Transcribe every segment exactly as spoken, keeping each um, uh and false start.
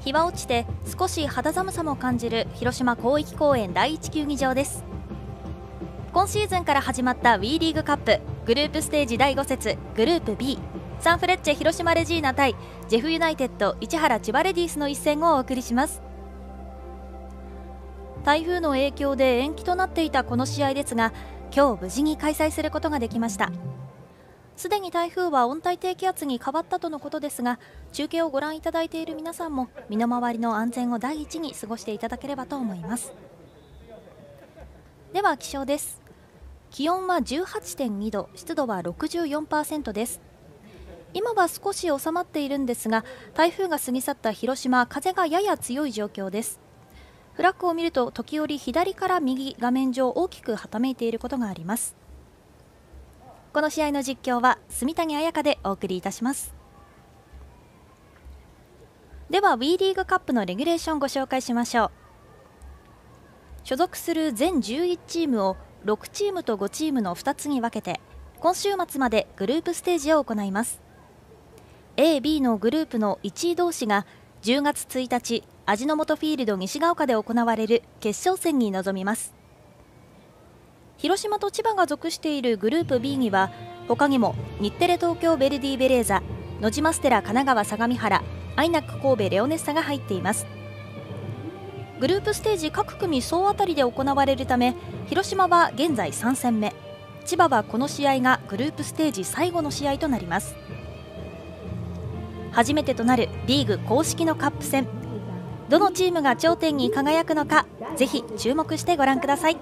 日は落ちて少し肌寒さも感じる広島広域公園第一球技場です。今シーズンから始まった ウィー リーグカップグループステージだいご節グループ ビー、 サンフレッチェ広島レジーナ対ジェフユナイテッド市原千葉レディースの一戦をお送りします。台風の影響で延期となっていたこの試合ですが、今日無事に開催することができました。すでに台風は温帯低気圧に変わったとのことですが、中継をご覧いただいている皆さんも身の回りの安全を第一に過ごしていただければと思います。では気象です。気温は じゅうはちてんにど、湿度は ろくじゅうよんパーセント です。今は少し収まっているんですが、台風が過ぎ去った広島、風がやや強い状況です。フラッグを見ると時折左から右、画面上大きくはためいていることがあります。この試合の実況は住谷彩香でお送りいたします。では ウィー リーグカップのレギュレーションをご紹介しましょう。所属する全じゅういちチームをろくチームとごチームのふたつに分けて、今週末までグループステージを行います。 エービー のグループのいちい同士がじゅうがつついたち、味の素フィールド西が丘で行われる決勝戦に臨みます。広島と千葉が属しているグループ ビー には他にも日テレ東京ヴェルディベレーザ、ノジマステラ神奈川相模原、アイナック神戸レオネッサが入っています。グループステージ各組総当たりで行われるため、広島は現在さん戦目、千葉はこの試合がグループステージ最後の試合となります。初めてとなるリーグ公式のカップ戦、どのチームが頂点に輝くのか、ぜひ注目してご覧ください。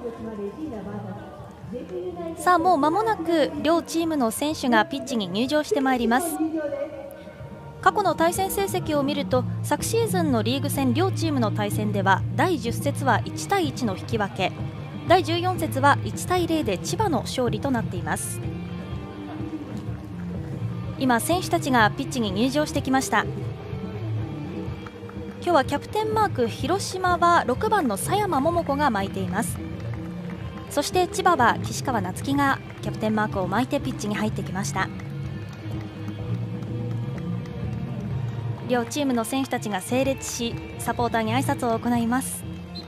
さあ、もう間もなく両チームの選手がピッチに入場してまいります。過去の対戦成績を見ると、昨シーズンのリーグ戦両チームの対戦ではだいじゅっ節はいちたいいちの引き分け、だいじゅうよん節はいちたいゼロで千葉の勝利となっています。今選手たちがピッチに入場してきました。今日はキャプテンマーク、広島はろくばんの佐山桃子が巻いています。そして千葉は岸川夏樹がキャプテンマークを巻いてピッチに入ってきました。両チームの選手たちが整列し、サポーターに挨拶を行います。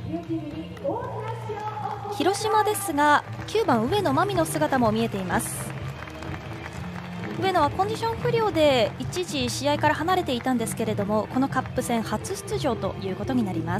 広島ですがきゅうばん上野真実の姿も見えています。上野はコンディション不良で一時試合から離れていたんですけれども、このカップ戦初出場ということになります。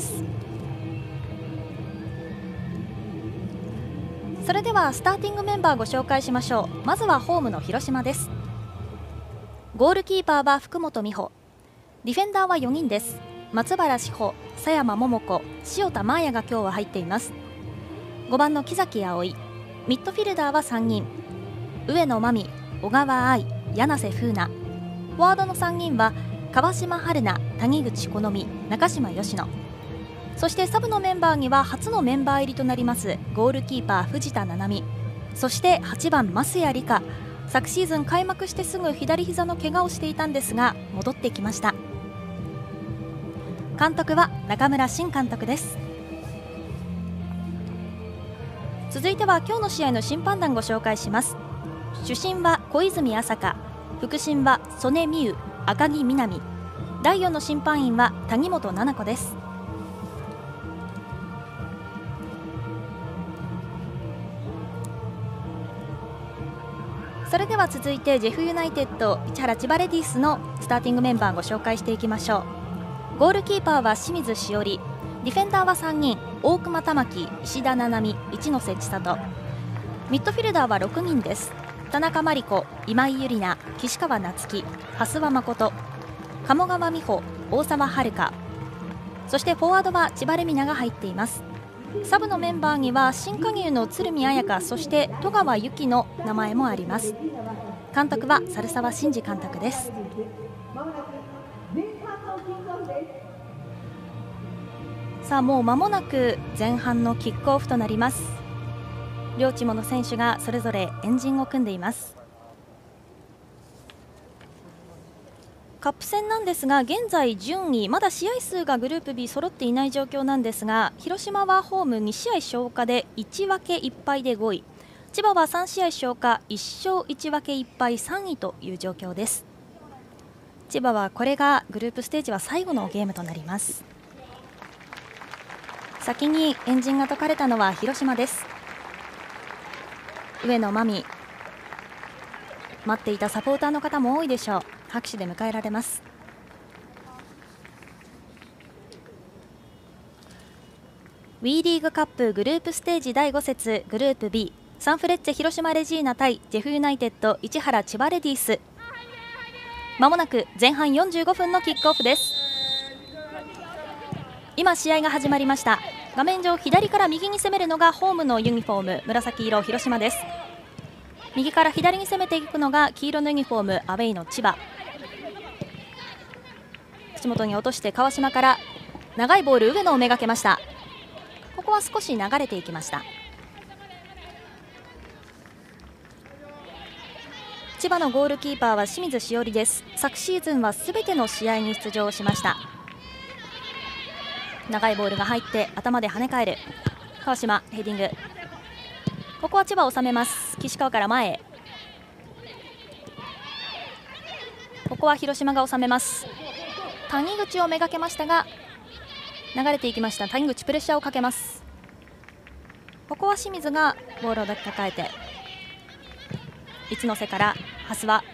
それではスターティングメンバーご紹介しましょう。まずはホームの広島です。ゴールキーパーは福本美穂、ディフェンダーはよにんです。松原志保、佐山桃子、塩田真彩が今日は入っています。ごばんの木崎葵、ミッドフィルダーはさんにん、上野真実、小川愛、柳瀬風奈、フォワードのさんにんは川島春奈、谷口好美、中島佳乃、そしてサブのメンバーには初のメンバー入りとなりますゴールキーパー藤田七海、そしてはちばん増谷梨花、昨シーズン開幕してすぐ左膝の怪我をしていたんですが戻ってきました。監督は中村新監督です。続いては今日の試合の審判団ご紹介します。主審は小泉朝香、副審は曽根美優、赤木みなみ、だいよんの審判員は谷本七子です。それでは続いてジェフユナイテッド市原千葉レディースのスターティングメンバーご紹介していきましょう。ゴールキーパーは清水しおり、ディフェンダーはさんにん、大熊玉木、石田七海、一ノ瀬千里、ミッドフィルダーはろくにんです。田中真理子、今井ゆりな、岸川夏樹、蓮輪誠、鴨川美穂、大沢遥、そしてフォワードは千葉レミナが入っています。サブのメンバーには新加入の鶴見彩香、そして戸川由紀の名前もあります。監督は猿沢真司監督です。さあ、もう間もなく前半のキックオフとなります。両チームの選手がそれぞれ円陣を組んでいます。カップ戦なんですが現在順位、まだ試合数がグループ ビー 揃っていない状況なんですが、広島はホームに試合消化でいち分けいっ敗でごい、千葉はさん試合消化いち勝いち分けいっ敗さんいという状況です。 千葉はこれがグループステージは最後のゲームとなります。先にエンジンが解かれたのは広島です。上野真美、待っていたサポーターの方も多いでしょう。拍手で迎えられます。WE リーグカップグループステージだいご節グループ B、 サンフレッチェ広島レジーナ対ジェフユナイテッド市原千葉レディース。まもなく前半よんじゅうごふんのキックオフです。今試合が始まりました。画面上左から右に攻めるのがホームのユニフォーム紫色広島です。右から左に攻めていくのが黄色のユニフォームアウェイの千葉。口元に落として川島から長いボール上野をめがけました。ここは少し流れていきました。千葉のゴールキーパーは清水しおりです。昨シーズンはすべての試合に出場しました。長いボールが入って頭で跳ね返る川島、ヘディング。ここは千葉を収めます。岸川から前へ。ここは広島が収めます。谷口をめがけましたが流れていきました。谷口プレッシャーをかけます。ここは清水がボールを抱きかかえて一ノ瀬から蓮は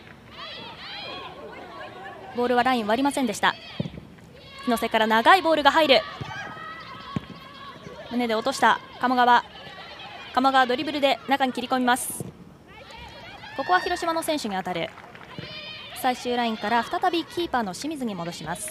ボールはライン割りませんでした。一ノ瀬から長いボールが入る。胸で落とした鴨川。鴨川ドリブルで中に切り込みます。ここは広島の選手に当たる。最終ラインから再びキーパーの清水に戻します。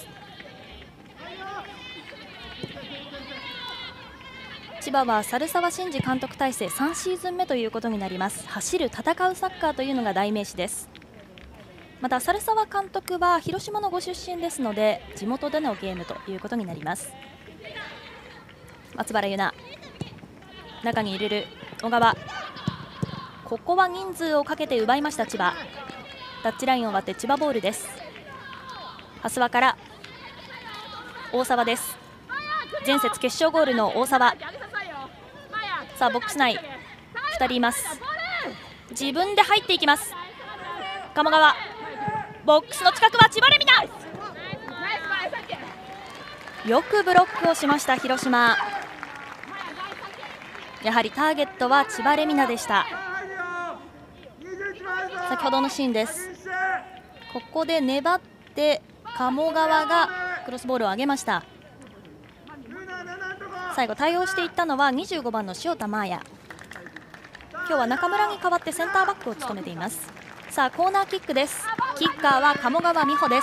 千葉は猿沢慎二監督体制さんシーズン目ということになります。走る戦うサッカーというのが代名詞です。また猿沢監督は広島のご出身ですので地元でのゲームということになります。松原優奈、中に入れる小川。ここは人数をかけて奪いました千葉。タッチラインを割って千葉ボールです。蓮輪から大沢です。前節決勝ゴールの大沢。さあボックス内ふたりいます。自分で入っていきます。鴨川、ボックスの近くは千葉レミナ。よくブロックをしました広島。やはりターゲットは千葉レミナでした。先ほどのシーンです。ここで粘って鴨川がクロスボールを上げました。最後対応していったのはにじゅうごばんの塩田真也。今日は中村に代わってセンターバックを務めています。さあコーナーキックです。キッカーは鴨川美穂です。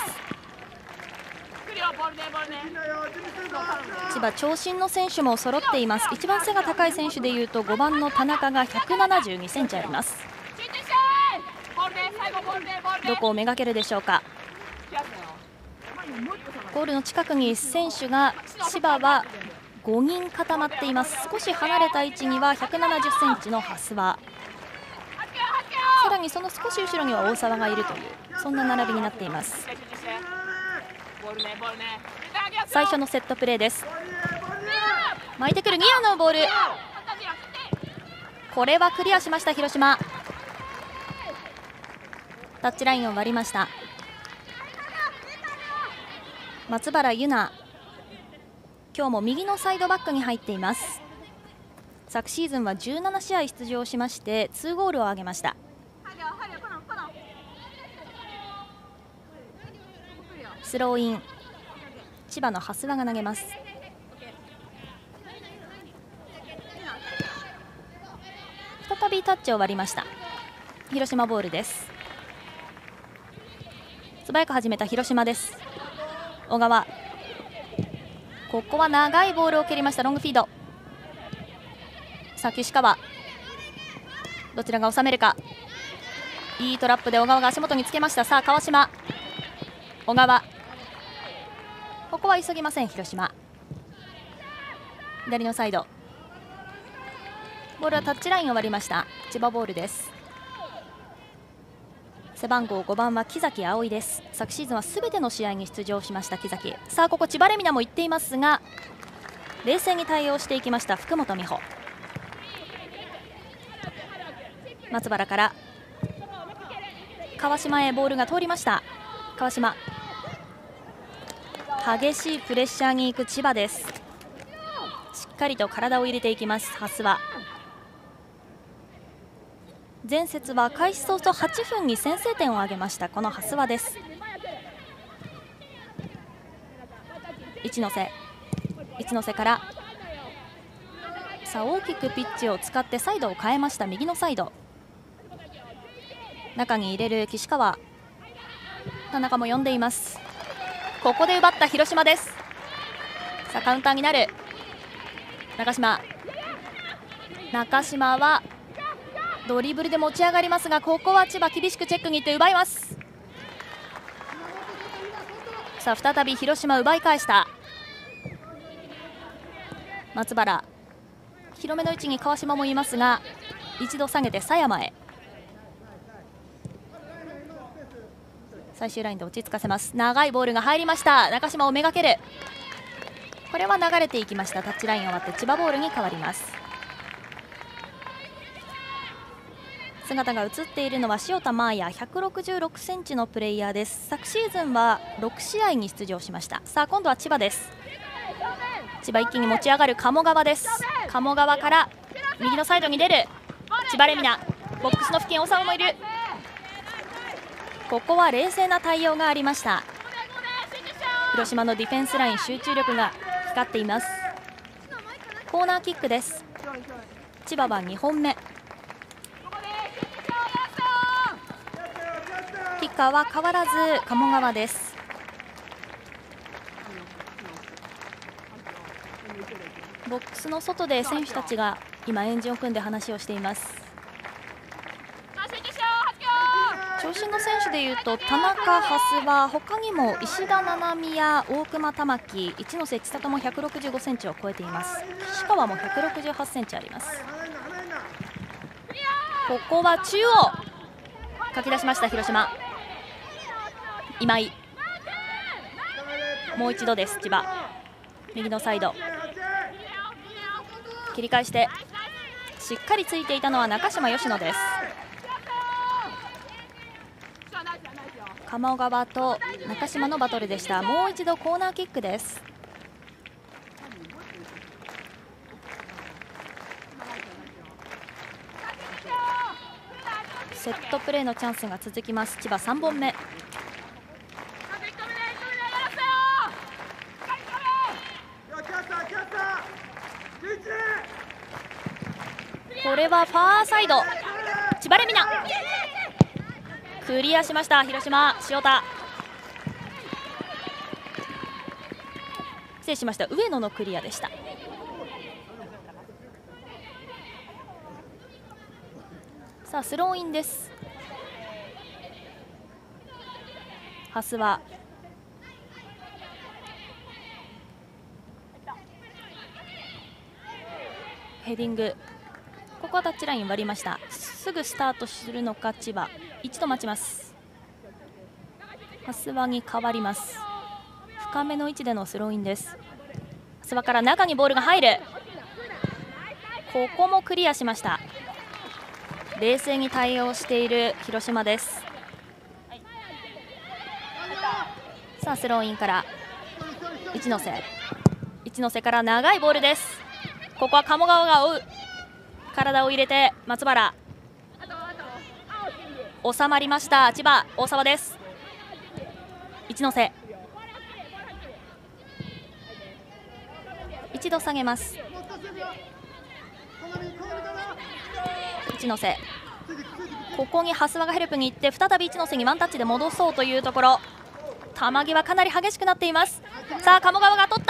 千葉長身の選手も揃っています。一番背が高い選手でいうとごばんの田中がひゃくななじゅうにセンチあります。どこをめがけるでしょうか。ゴールの近くに選手が千葉はごにん固まっています。少し離れた位置にはひゃくななじゅっセンチの蓮輪、さらにその少し後ろには大沢がいるというそんな並びになっています。最初のセットプレーです。巻いてくるニアのボール、これはクリアしました広島。タッチラインを割りました。松原優奈、今日も右のサイドバックに入っています。昨シーズンはじゅうななしあい出場しましてにゴールを挙げました。スローイン、千葉の蓮輪が投げます。再びタッチを割りました。広島ボールです。素早く始めた広島です。小川、ここは長いボールを蹴りました。ロングフィード。さあ岸川、どちらが収めるか。いいトラップで小川が足元につけました。さあ川島、小川、ここは急ぎません広島。左のサイド、ボールはタッチラインを割りました。千葉ボールです。背番号ごばんは木崎葵です。昨シーズンはすべての試合に出場しました木崎。さあここ千葉レミナも言っていますが冷静に対応していきました福本美穂。松原から川島へボールが通りました。川島、 激しいプレッシャーに行く千葉です。しっかりと体を入れていきます。蓮は前節は開始早々はちふんに先制点を挙げました。この蓮はです。一ノ瀬一ノ瀬からさあ大きくピッチを使ってサイドを変えました。右のサイド中に入れる岸川、田中も呼んでいます。ここで奪った広島です。さあカウンターになる中島中島はドリブルで持ち上がりますが、ここは千葉厳しくチェックに行って奪います。さあ再び広島奪い返した。松原広めの位置に川島もいますが、一度下げて佐山へ。最終ラインで落ち着かせます。長いボールが入りました。中島をめがける。これは流れていきました。タッチラインを割って千葉ボールに変わります。姿が映っているのは塩田真也、ひゃくろくじゅうろくセンチのプレイヤーです。昨シーズンはろく試合に出場しました。さあ今度は千葉です。千葉一気に持ち上がる鴨川です。鴨川から右のサイドに出る千葉レミナ、ボックスの付近大沢もいる。ここは冷静な対応がありました。広島のディフェンスライン集中力が光っています。コーナーキックです。千葉はにほんめ。キッカーは変わらず鴨川です。ボックスの外で選手たちが今円陣を組んで話をしています。長身の選手でいうと田中、蓮は他にも石田七海や大熊玉木、一ノ瀬千里もひゃくろくじゅうごセンチを超えています。岸川もひゃくろくじゅうはちセンチあります。ここは中央かき出しました広島。今井もう一度です。千葉右のサイド切り返してしっかりついていたのは中島佳乃です。鴨川と中島のバトルでした。もう一度コーナーキックです。セットプレーのチャンスが続きます。千葉さんぼんめ。これはファーサイド千葉レミナクリアしました。広島塩田失礼しました。上野のクリアでした。さあスローインです。蓮はヘディング、ここはタッチライン割りました。すぐスタートするのか千葉、一度待ちます。蓮輪に変わります。深めの位置でのスローインです。蓮輪から中にボールが入る。ここもクリアしました。冷静に対応している広島です。さあスローインから一ノ瀬一ノ瀬から長いボールです。ここは鴨川が追う。体を入れて松原収まりました。千葉大沢です。一ノ瀬一度下げます。一ノ瀬ここに蓮輪がヘルプに行って再び一ノ瀬にワンタッチで戻そうというところ。球際かなり激しくなっています。さあ鴨川が取った。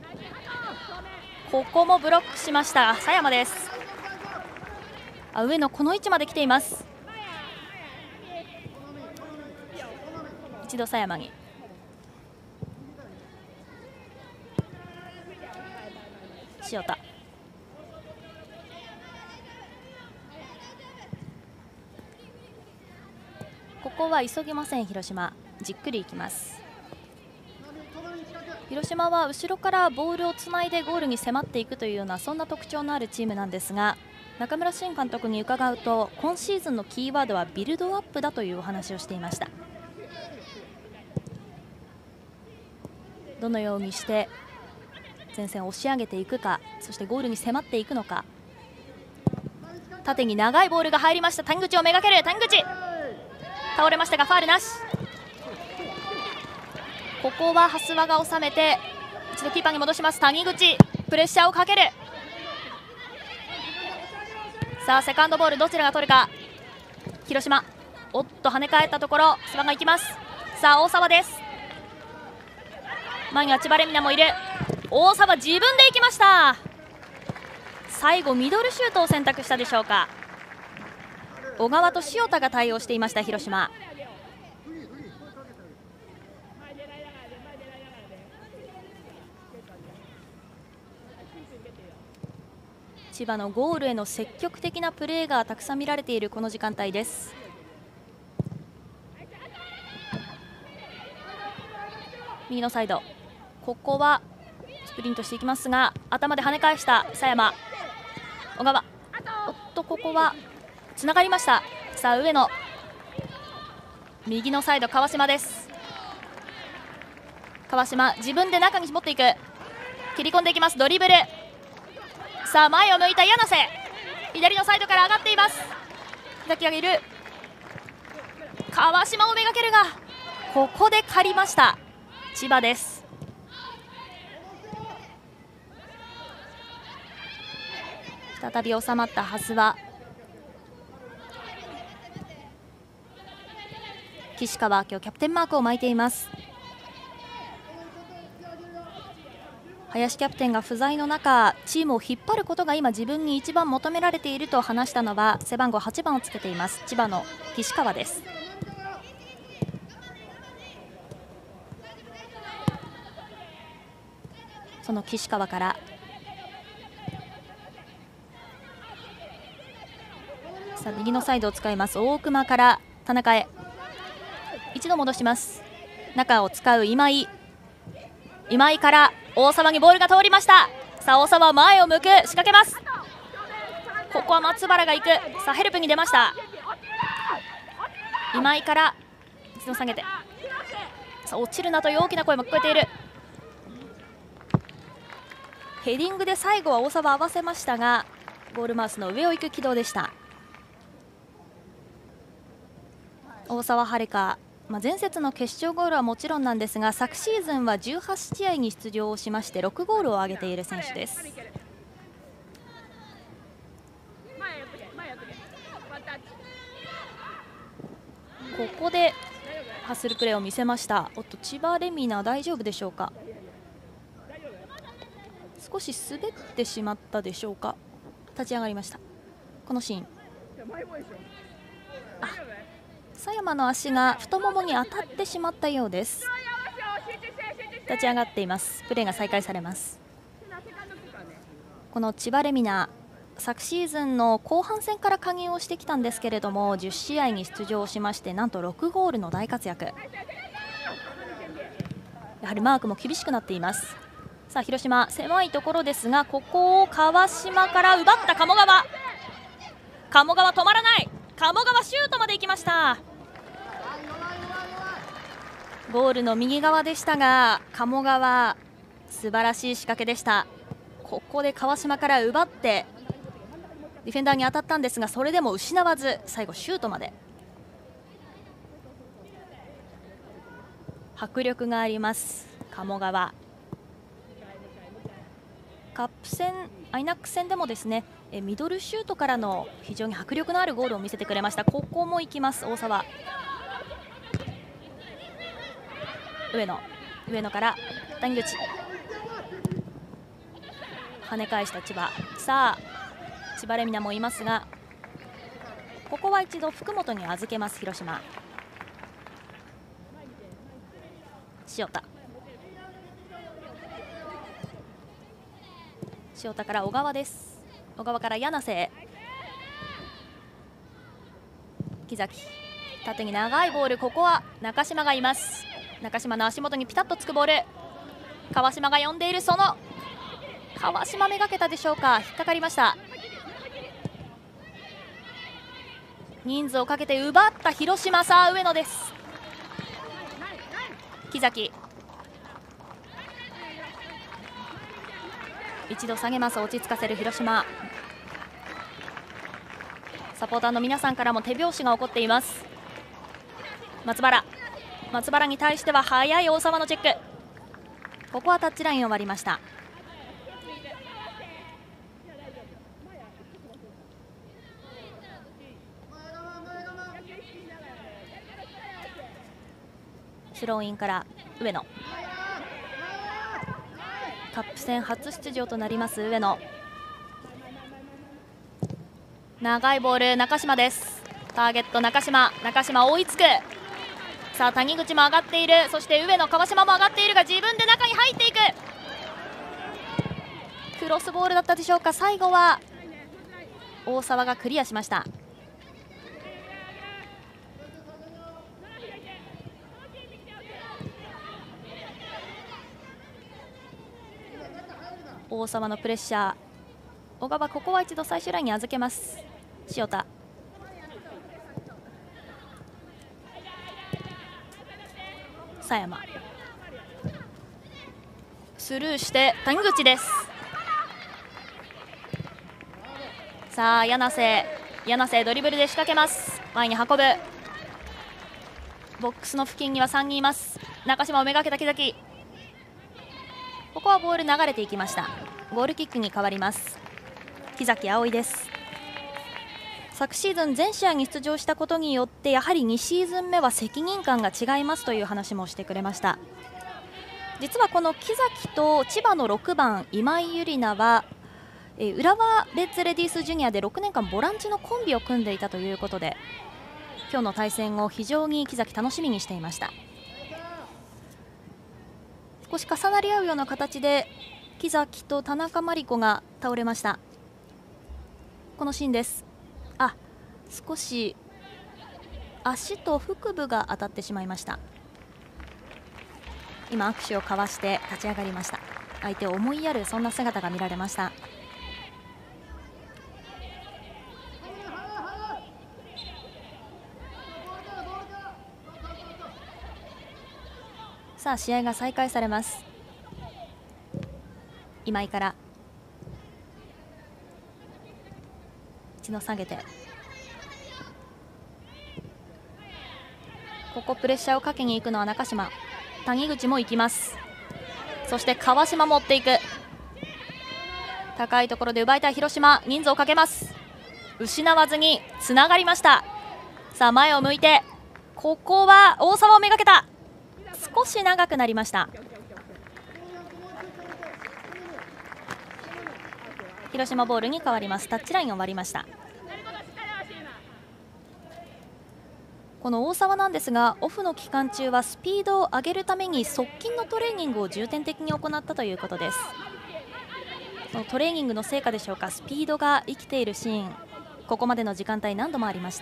ここもブロックしました佐山です。あ上野この位置まで来ています。一度佐山に塩田ここは急ぎません。広島じっくりいきます。広島は後ろからボールをつないでゴールに迫っていくというようなそんな特徴のあるチームなんですが、中村慎監督に伺うと今シーズンのキーワードはビルドアップだというお話をしていました。 どのようにして前線を押し上げていくか、そしてゴールに迫っていくのか。縦に長いボールが入りました。谷口をめがける。谷口倒れましたがファールなし。ここは蓮輪が収めて一度キーパーに戻します。谷口プレッシャーをかける。さあセカンドボールどちらが取るか。広島、おっと跳ね返ったところ菅が行きます。さあ大沢です。前には千葉レミナもいる。大沢自分で行きました。最後ミドルシュートを選択したでしょうか。小川と塩田が対応していました広島。千葉のゴールへの積極的なプレーがたくさん見られているこの時間帯です。右のサイド、ここはスプリントしていきますが頭で跳ね返した佐山。小川、おっとここはつながりました。さあ上野、右のサイド川島です。川島自分で中に持っていく。切り込んでいきます。ドリブル。さあ前を向いた柳瀬、左のサイドから上がっています。抱き上げる。川島をめがけるがここで借りました千葉です。再び収まった蓮輪。岸川、今日キャプテンマークを巻いています。林キャプテンが不在の中チームを引っ張ることが今自分に一番求められていると話したのは背番号はちばんをつけています千葉の岸川です。その岸川からさあ右のサイドを使います。大熊から田中へ一度戻します。中を使う今井。今井から大沢にボールが通りました。さあ大沢前を向く。仕掛けます。ここは松原が行く。さあヘルプに出ました。今井から一度下げて、さあ落ちるなという大きな声も聞こえている。ヘディングで最後は大沢合わせましたがゴールマウスの上を行く軌道でした。大沢遥香、まあ、前節の決勝ゴールはもちろんなんですが昨シーズンはじゅうはち試合に出場をしましてろくゴールを挙げている選手です。ここでハッスルプレーを見せました。おっと千葉レミナ大丈夫でしょうか。少し滑ってしまったでしょうか。立ち上がりました。このシーン、あ、佐山の足が太ももに当たってしまったようです。立ち上がっています。プレーが再開されます。この千葉レミナ、昨シーズンの後半戦から加入をしてきたんですけれどもじゅっ試合に出場しましてなんとろくゴールの大活躍。やはりマークも厳しくなっています。さあ広島狭いところですがここを川島から奪った鴨川。鴨川止まらない。鴨川シュートまで行きました。ゴールの右側でしたが鴨川素晴らしい仕掛けでした。ここで川島から奪ってディフェンダーに当たったんですがそれでも失わず最後シュートまで。迫力があります鴨川。カップ戦アイナックス戦でもですねミドルシュートからの非常に迫力のあるゴールを見せてくれました。ここも行きます大沢。上野上野から谷口跳ね返した千葉。さあ千葉レミナもいますがここは一度福本に預けます広島。塩田塩田から小川です。小川から柳瀬へ木崎縦に長いボール。ここは中島がいます。中島の足元にピタッとつくボール。川島が呼んでいる。その川島めがけたでしょうか。引っかかりました。人数をかけて奪った広島。さあ上野です。木崎一度下げます。落ち着かせる広島。サポーターの皆さんからも手拍子が起こっています。松原松原に対しては速い大沢のチェック。ここはタッチラインを割りました。スローインから上野、カップ戦初出場となります上野。長いボール、中島です。ターゲット中島、中島追いつく。さあ谷口も上がっている。そして上野、川島も上がっているが自分で中に入っていく。クロスボールだったでしょうか。最後は大沢がクリアしました。大沢のプレッシャー。小川、ここは一度最終ラインに預けます。塩田、佐山、スルーして谷口です。さあ柳瀬、柳瀬ドリブルで仕掛けます。前に運ぶ。ボックスの付近にはさんにんいます。中島をめがけた木崎。ここはボール流れていきました。ゴールキックに変わります。木崎葵です。昨シーズン全試合に出場したことによってやはりにシーズン目は責任感が違いますという話もしてくれました。実はこの木崎と千葉のろくばん今井ゆりなはえー、浦和レッズレディースジュニアでろくねんかんボランチのコンビを組んでいたということで、今日の対戦を非常に木崎楽しみにしていました。少し重なり合うような形で木崎と田中真理子が倒れました。このシーンです。あ、少し足と腹部が当たってしまいました。今握手を交わして立ち上がりました。相手を思いやるそんな姿が見られました。さあ試合が再開されます。今井から一度下げて、ここプレッシャーをかけに行くのは中島。谷口も行きます。そして川島も追っていく。高いところで奪いたい広島。人数をかけます。失わずにつながりました。さあ前を向いて、ここは大沢をめがけた。少し長くなりました。広島ボールに変わります。タッチラインを割りました。この大沢なんですが、オフの期間中はスピードを上げるために側近のトレーニングを重点的に行ったということです。そのトレーニングの成果でしょうか、スピードが生きているシーン、ここまでの時間帯何度もありました。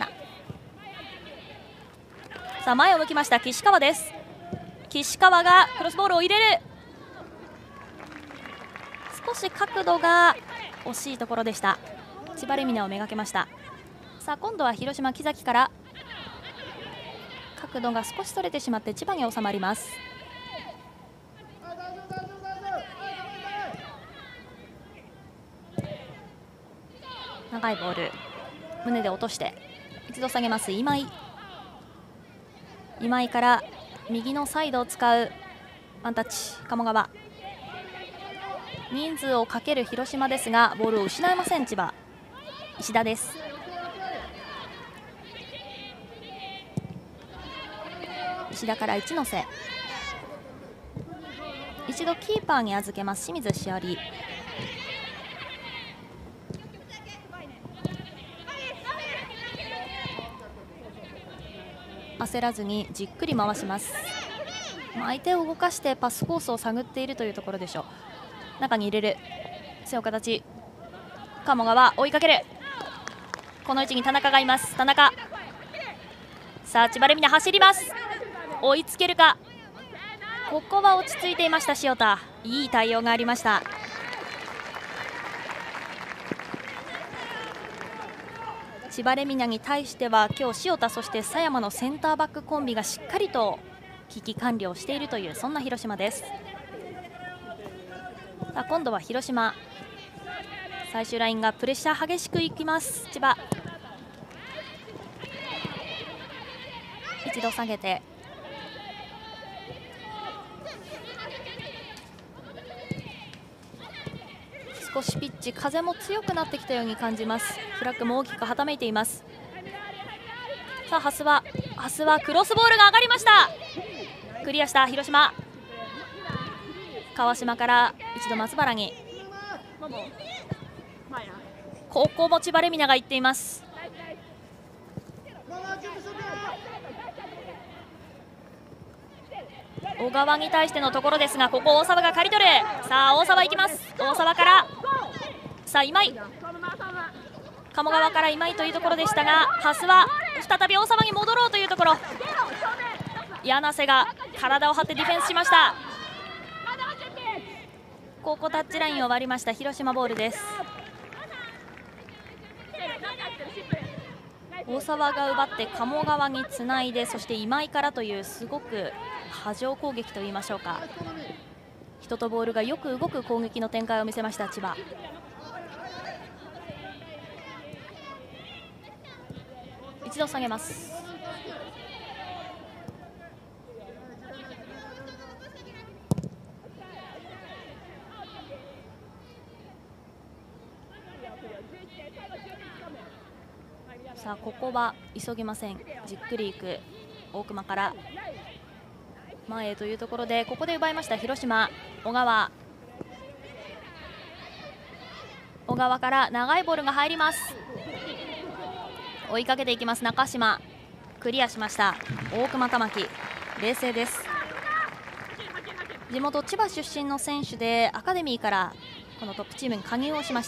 さあ前を向きました。岸川です。岸川がクロスボールを入れる。少し角度が惜しいところでした。千葉レミナをめがけました。さあ今度は広島木崎から、角度が少しそれてしまって千葉に収まります。長いボール、胸で落として一度下げます今井。今井から右のサイドを使うワンタッチ。鴨川、人数をかける広島ですがボールを失いません千葉。石田です。石田から一ノ瀬、一度キーパーに預けます清水しおり。焦らずにじっくり回します。相手を動かしてパスコースを探っているというところでしょう。中に入れる背を形。鴨川追いかける。この位置に田中がいます。田中、さあ千葉レミナ走ります。追いつけるか。ここは落ち着いていました塩田。いい対応がありました。千葉レミナに対しては今日塩田そして佐山のセンターバックコンビがしっかりと危機管理をしているというそんな広島です。さあ今度は広島最終ラインがプレッシャー激しくいきます。千葉一度下げて、少しピッチ風も強くなってきたように感じます。フラッグも大きくはためいています。さあ、蓮は蓮はクロスボールが上がりました。クリアした広島。川島から一度松原に、ここも千葉レミナが行っています。小川に対してのところですが、ここ大沢が刈り取る。さあ大沢行きます。大沢からさあ今井、鴨川から今井というところでしたが、蓮は再び大沢に戻ろうというところ、柳瀬が体を張ってディフェンスしました。ここタッチラインを割りました。広島ボールです。大沢が奪って鴨川につないで、そして今井からというすごく波状攻撃といいましょうか、人とボールがよく動く攻撃の展開を見せました千葉。一度下げます。さあここは急ぎません。じっくりいく大熊から前へというところで、ここで奪いました広島。小川小川から長いボールが入ります。追いかけていきます中島、クリアしました。大熊玉木冷静です。地元千葉出身の選手でアカデミーからこのトップチームに加入をしました。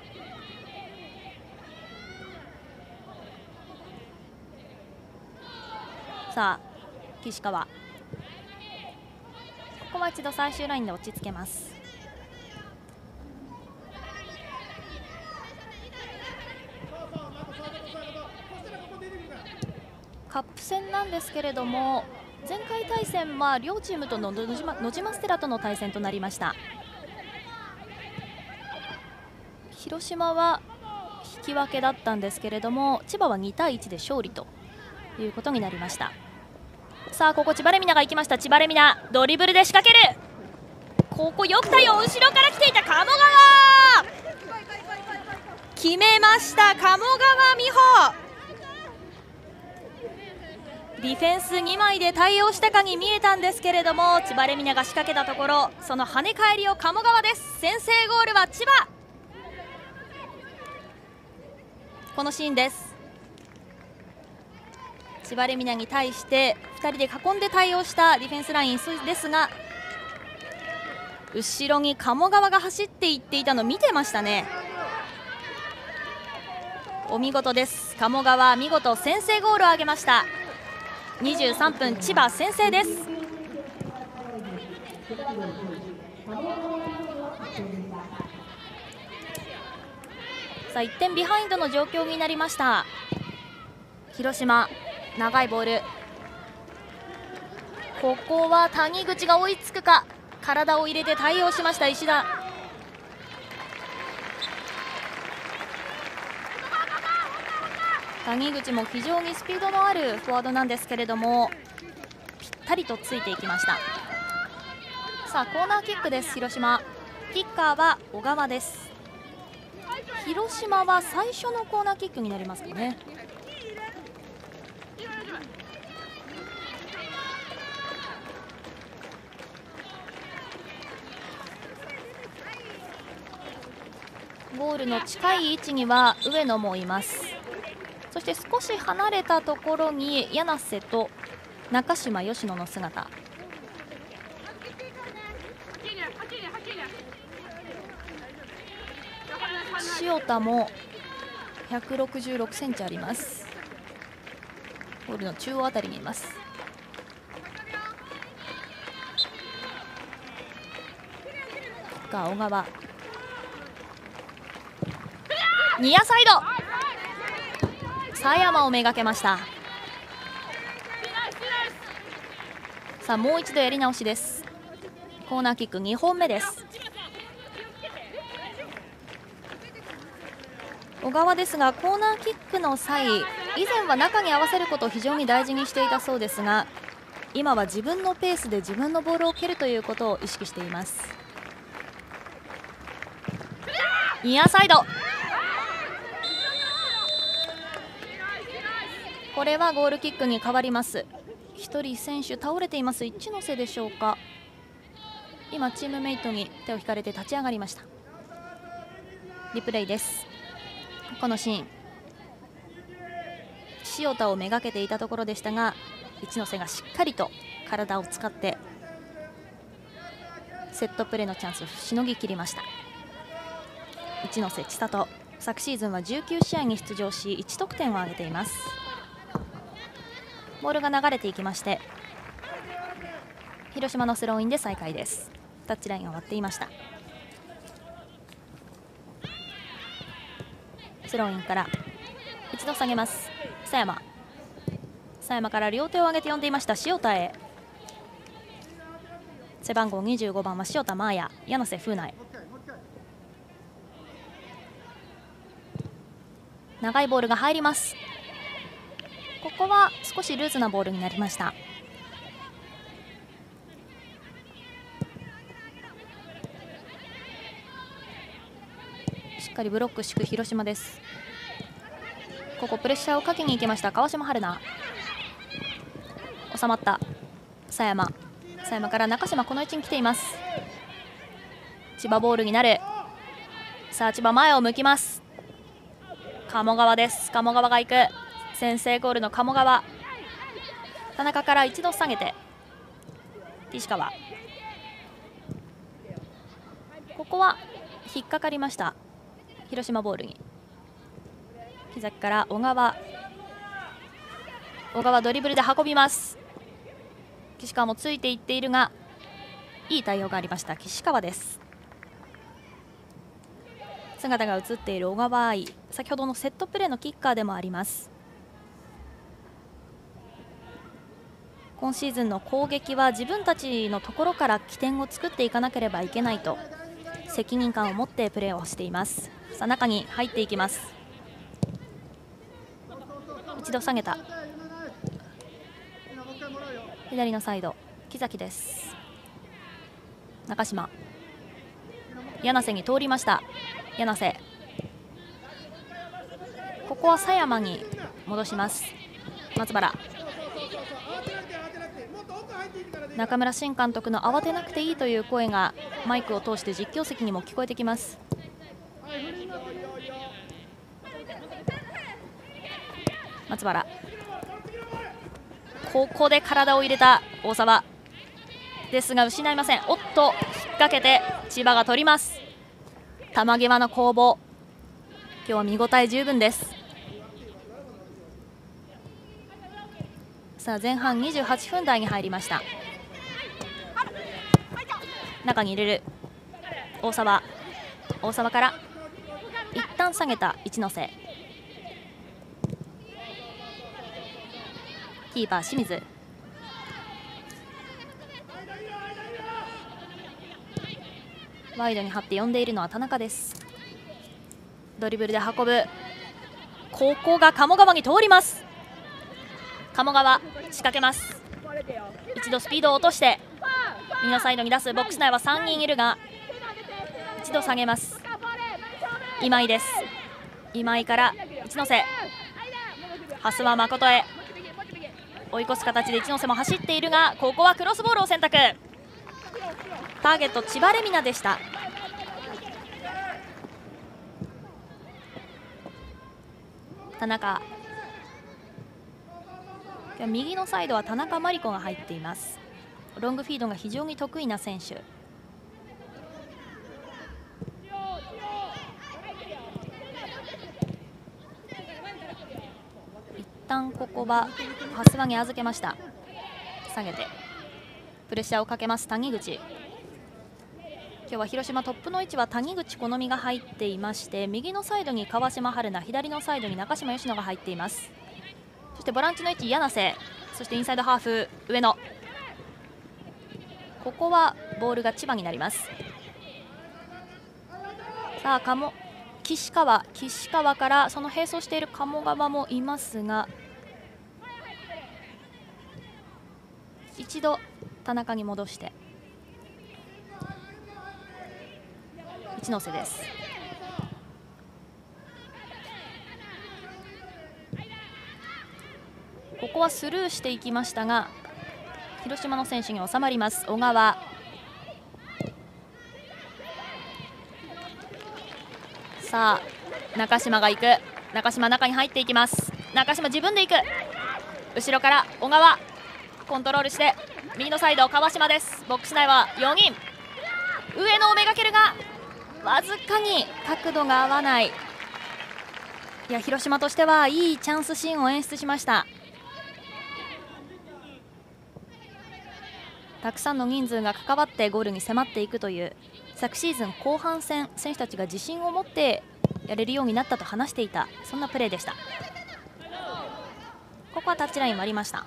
さあ岸川、ここは一度最終ラインで落ち着けます。カップ戦なんですけれども、前回対戦は両チームとの野島、野島ステラとの対戦となりました。広島は引き分けだったんですけれども、千葉はにたいいちで勝利ということになりました。さあここ千葉レミナが行きました。千葉レミナドリブルで仕掛ける。ここよく対応、後ろから来ていた鴨川、決めました鴨川美穂。ディフェンスにまいで対応したかに見えたんですけれども、千葉レミナが仕掛けたところ、その跳ね返りを鴨川です。先制ゴールは千葉。このシーンです。千葉レミナに対してふたりで囲んで対応したディフェンスラインですが、後ろに鴨川が走っていっていたの見てましたね。お見事です。鴨川見事先制ゴールを挙げました。にじゅうさんぷん千葉先制です。さあいってんビハインドの状況になりました。広島長いボール、ここは谷口が追いつくか、体を入れて対応しました石田。谷口も非常にスピードのあるフォワードなんですけれども、ぴったりとついていきました。さあコーナーキックです。広島キッカーは小川です。広島は最初のコーナーキックになりますかね。ゴールの近い位置には上野もいます。そして少し離れたところに柳瀬と中島吉野の姿。塩田もひゃくろくじゅうろくセンチあります。ゴールの中央あたりにいます。が小川ニアサイド、狭山をめがけました。さあもう一度やり直しです。コーナーキックにほんめです。 小川ですが、コーナーキックの際、以前は中に合わせることを非常に大事にしていたそうですが、今は自分のペースで自分のボールを蹴るということを意識しています。ニアサイド、これはゴールキックに変わります。ひとり選手倒れています。一ノ瀬でしょうか。今チームメイトに手を引かれて立ち上がりました。リプレイです。このシーン、塩田をめがけていたところでしたが、一ノ瀬がしっかりと体を使ってセットプレーのチャンスをしのぎきりました。一ノ瀬千怜、昨シーズンはじゅうきゅうしあいに出場しいち得点を挙げています。ボールが流れていきまして、広島のスローインで再開です。タッチラインを割っていました。スローインから一度下げます。佐山、佐山から両手を上げて呼んでいました塩田へ。背番号にじゅうごばんは塩田真也、柳瀬風内。長いボールが入ります。ここは少しルーズなボールになりました。しっかりブロック敷く広島です。ここプレッシャーをかけに行きました川島春奈。収まった佐山、佐山から中島、この位置に来ています。千葉ボールになる。さあ千葉前を向きます。鴨川です。鴨川が行く。先制ゴールの鴨川、田中から一度下げて石川、ここは引っかかりました。広島ボールに木崎から小川、小川ドリブルで運びます。岸川もついていっているが、いい対応がありました。岸川です。姿が映っている小川愛、先ほどのセットプレーのキッカーでもあります。今シーズンの攻撃は自分たちのところから起点を作っていかなければいけないと責任感を持ってプレーをしています。さあ中に入っていきます。一度下げた左のサイド、木崎です。中島、柳瀬に通りました。柳瀬、ここは佐山に戻します。松原、中村新監督の慌てなくていいという声がマイクを通して実況席にも聞こえてきます。松原、ここで体を入れた大沢ですが失いません。おっと引っ掛けて千葉が取ります。球際の攻防、今日は見応え十分です。さあ前半にじゅうはっぷん台に入りました。中に入れる大沢、大沢から一旦下げた一ノ瀬、キーパー清水、ワイドに張って呼んでいるのは田中です。ドリブルで運ぶ、ここが鴨川に通ります。鴨川仕掛けます。一度スピードを落として右のサイドに出す。ボックス内はさんにんいるが一度下げます。今井です。今井から一ノ瀬、蓮は誠へ追い越す形で一ノ瀬も走っているが、ここはクロスボールを選択。ターゲット千葉レミナでした。田中、右のサイドは田中真理子が入っています。ロングフィードが非常に得意な選手。一旦ここは蓮輪に預けました。下げてプレッシャーをかけます谷口。今日は広島トップの位置は谷口好美が入っていまして、右のサイドに川島春奈、左のサイドに中島佳乃が入っています。そしてボランチの位置柳瀬、そしてインサイドハーフ上野、ここはボールが千葉になります。さあ鴨岸川岸川からその並走している鴨川もいますが、一度田中に戻して一ノ瀬です。ここはスルーしていきましたが広島の選手に収まります。小川、さあ中島が行く。中島中に入っていきます。中島自分で行く。後ろから小川コントロールして右のサイド川島です。ボックス内はよにん。上野をめがけるがわずかに角度が合わない。いや広島としてはいいチャンスシーンを演出しました。たくさんの人数が関わってゴールに迫っていくという昨シーズン後半戦、選手たちが自信を持ってやれるようになったと話していた、そんなプレーでした。ここはタッチライン割りました。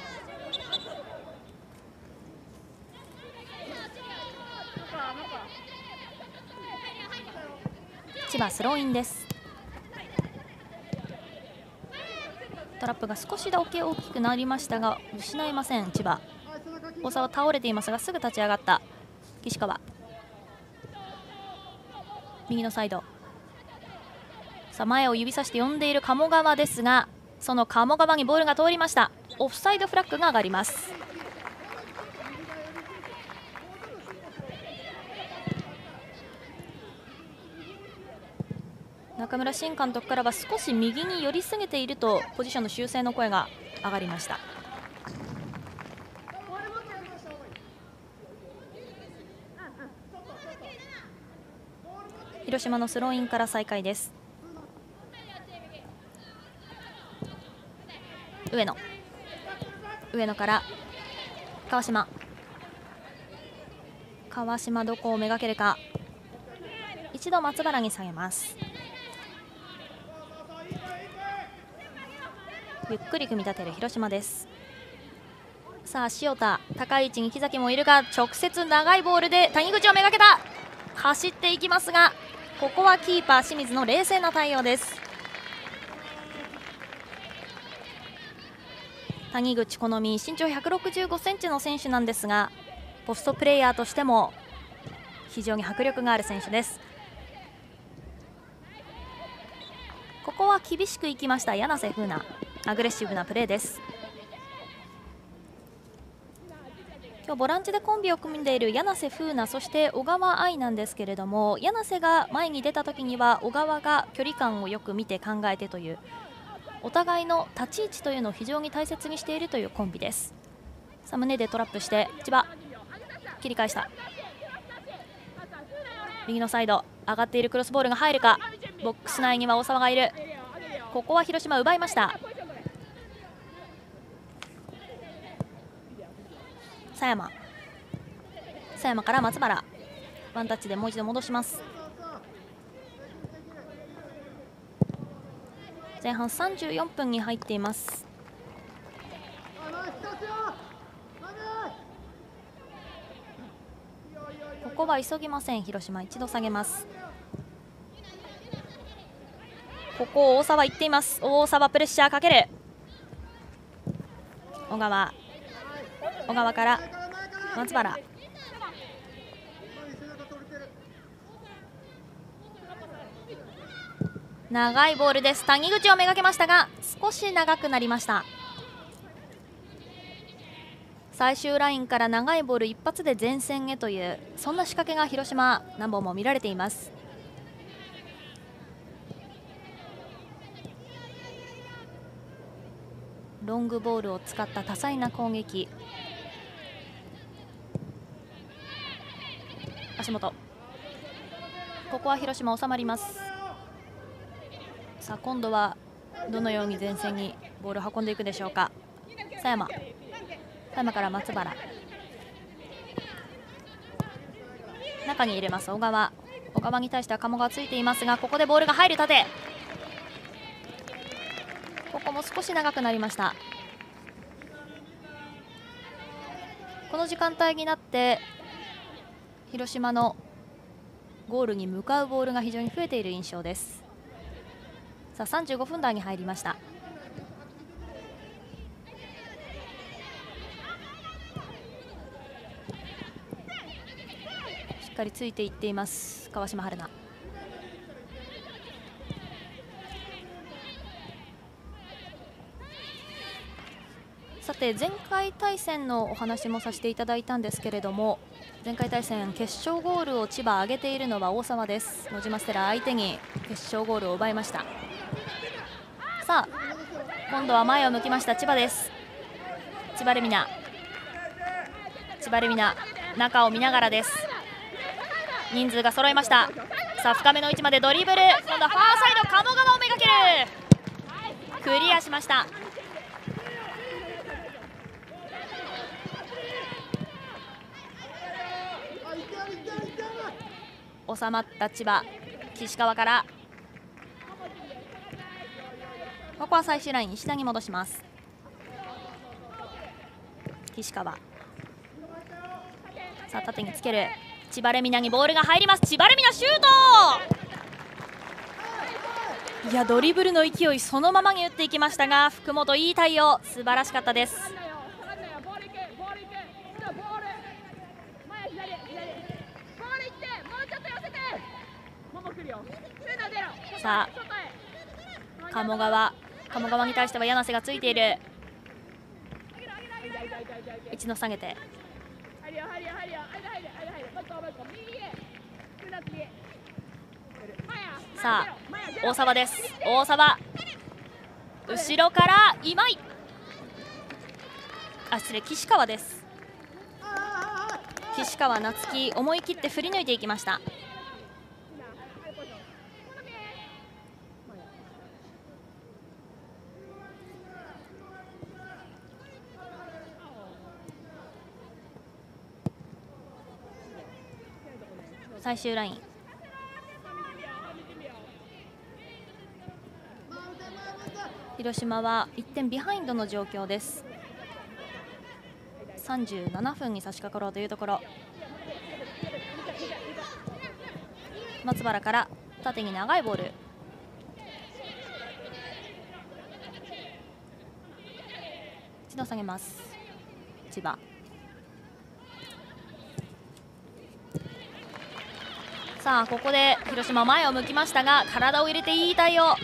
千葉スローインです。トラップが少しだけ大きくなりましたが失いません。千葉、大沢倒れていますがすぐ立ち上がった岸川、右のサイド、さあ前を指さして呼んでいる鴨川ですが、その鴨川にボールが通りました。オフサイドフラッグが上がります。中村新監督からは少し右に寄りすぎているとポジションの修正の声が上がりました。広島のスローインから再開です。上野上野から川島川島どこをめがけるか。一度松原に下げます。ゆっくり組み立てる広島です。さあ塩田、高い位置に木崎もいるが直接長いボールで谷口をめがけた。走っていきますがここはキーパー清水の冷静な対応です。谷口好み身長ひゃくろくじゅうごセンチの選手なんですがポストプレーヤーとしても非常に迫力がある選手です。ここは厳しくいきました柳瀬風奈、アグレッシブなプレーです。今日ボランチでコンビを組んでいる柳瀬風奈、そして小川愛なんですけれども、柳瀬が前に出た時には小川が距離感をよく見て考えてというお互いの立ち位置というのを非常に大切にしているというコンビです。さあ胸でトラップして千葉切り返した。右のサイド上がっているクロスボールが入るか。ボックス内には大沢がいる。ここは広島奪いました。佐山佐山から松原、ワンタッチでもう一度戻します。前半さんじゅうよんぷんに入っています。ここは急ぎません。広島一度下げます。ここ大沢行っています。大沢プレッシャーかける。小川小川から松原、長いボールです。谷口をめがけましたが少し長くなりました。最終ラインから長いボール一発で前線へというそんな仕掛けが広島何本も見られています。ロングボールを使った多彩な攻撃。足元、ここは広島収まります。さあ今度はどのように前線にボールを運んでいくでしょうか。佐山佐山から松原、中に入れます。小川小川に対しては鴨がついていますがここでボールが入る。縦、ここも少し長くなりました。この時間帯になって広島のゴールに向かうボールが非常に増えている印象です。さあさんじゅうごふん台に入りました。しっかりついていっています川島春奈。さて前回対戦のお話もさせていただいたんですけれども、前回対戦決勝ゴールを千葉挙げているのは大沢です。野島ステラ相手に決勝ゴールを奪いました。さあ今度は前を向きました千葉です。千葉レミナ千葉レミナ中を見ながらです。人数が揃いました。さあ深めの位置までドリブル、今度はファーサイド鴨川をめがける、クリアしました。収まった千葉、岸川からここは最終ライン石田に戻します。岸川さあ縦につける、千葉レミナにボールが入ります。千葉レミナシュート、いやドリブルの勢いそのままに打っていきましたが、福本いい対応、素晴らしかったです。さあ鴨川鴨川に対しては柳瀬がついている。一度下げてさあ大沢です。大沢後ろから今井、あ失礼岸川です。岸川夏樹思い切って振り抜いていきました。最終ライン広島はいってんビハインドの状況です。さんじゅうななふんに差し掛かろうというところ、松原から縦に長いボール、一度下げます千葉。さあここで広島前を向きましたが体を入れていい対応、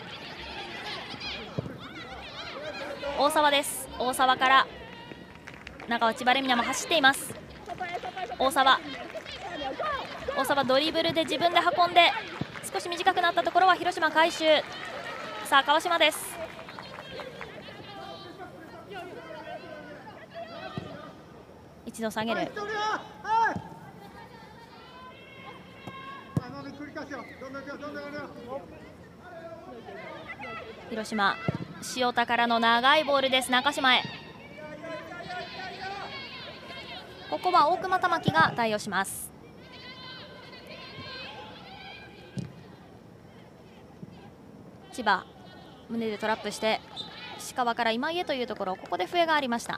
大沢です。大沢から中は千葉レミナも走っています。大沢大沢ドリブルで自分で運んで少し短くなったところは広島回収。さあ川島です。一度下げる、広島塩田からの長いボールです。中島へ、ここは大熊玉木が対応します。千葉胸でトラップして石川から今井へというところ、ここで笛がありました。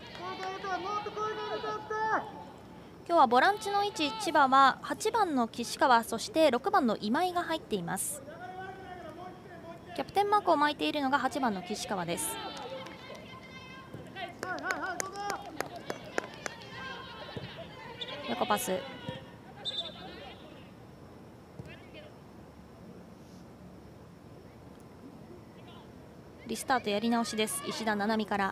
今日はボランチの位置、千葉ははちばんの岸川、そしてろくばんの今井が入っています。キャプテンマークを巻いているのがはちばんの岸川です。横パス、リスタートやり直しです。石田七海から、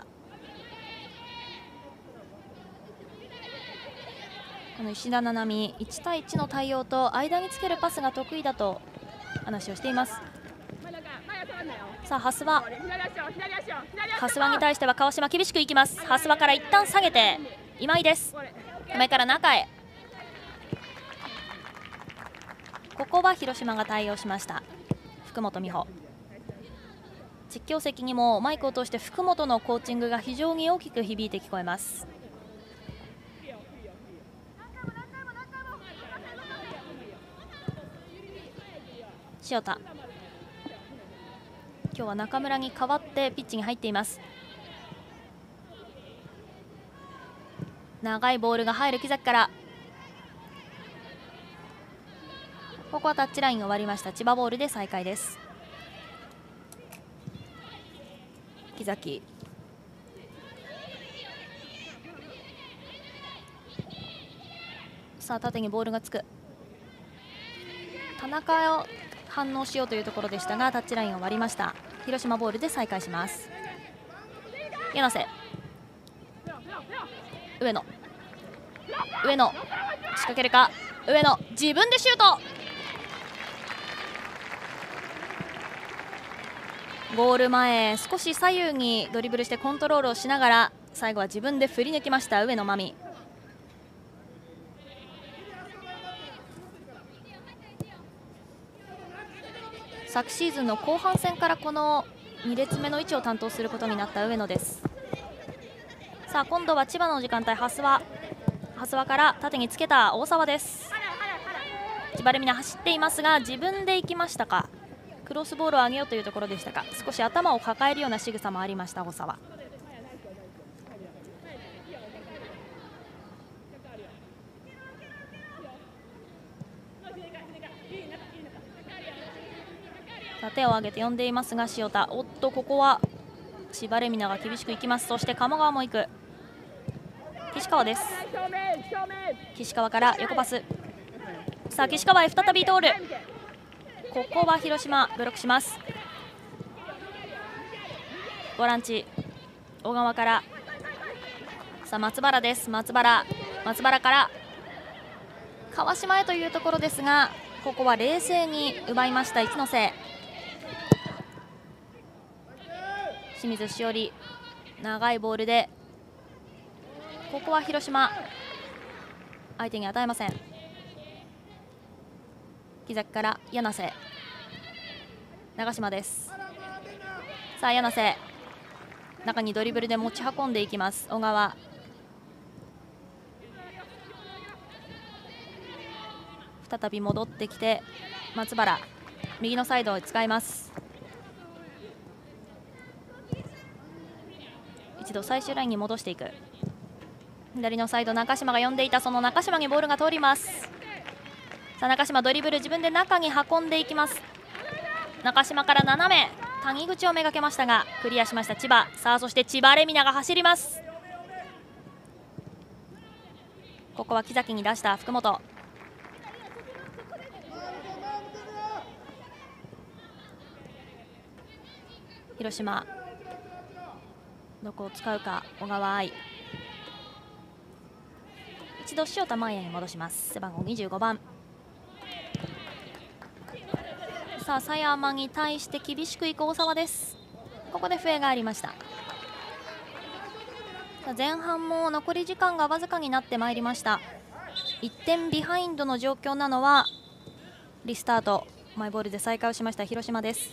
この石田七海いちたいいちの対応と間につけるパスが得意だと話をしています。さあ蓮羽蓮羽に対しては川島厳しくいきます。蓮羽から一旦下げて今井です。前から中へ、ここは広島が対応しました。福本美穂、実況席にもマイクを通して福本のコーチングが非常に大きく響いて聞こえます。塩田、今日は中村に代わってピッチに入っています。長いボールが入る木崎からここはタッチライン終わりました。千葉ボールで再開です。木崎、さあ縦にボールがつく。田中を反応しようというところでしたがタッチラインを割りました。広島ボールで再開します。柳瀬、上野、上野仕掛けるか。上野自分でシュート。ゴール前少し左右にドリブルしてコントロールをしながら最後は自分で振り抜きました上野真実。昨シーズンの後半戦からこのに列目の位置を担当することになった上野です。さあ今度は千葉の時間帯、蓮輪蓮輪から縦につけた大沢です。千葉レミナ走っていますが自分で行きましたか。クロスボールを上げようというところでしたか。少し頭を抱えるような仕草もありました大沢。手を上げて呼んでいますが塩田、おっとここは千葉レミナが厳しくいきます。そして鴨川も行く。岸川です。岸川から横パス。さあ岸川へ再び通る。ここは広島ブロックします。ボランチ小川から、さあ松原です。松原松原から川島へというところですがここは冷静に奪いました一ノ瀬。清水しおり長いボールでここは広島相手に与えません。木崎から柳瀬、長島です。さあ柳瀬中にドリブルで持ち運んでいきます。小川、再び戻ってきて松原右のサイドを使います。一度最終ラインに戻していく。左のサイド中島が呼んでいたその中島にボールが通ります。さあ中島ドリブル自分で中に運んでいきます。中島から斜め谷口をめがけましたがクリアしました千葉。さあそして千葉レミナが走ります。ここは木崎に出した福本。広島どこを使うか。小川愛、一度塩田真也に戻します。背番号にじゅうごばん。さあ佐山に対して厳しくいく大沢です。ここで笛がありました。前半も残り時間がわずかになってまいりました。いってんビハインドの状況なのはリスタートマイボールで再開をしました広島です。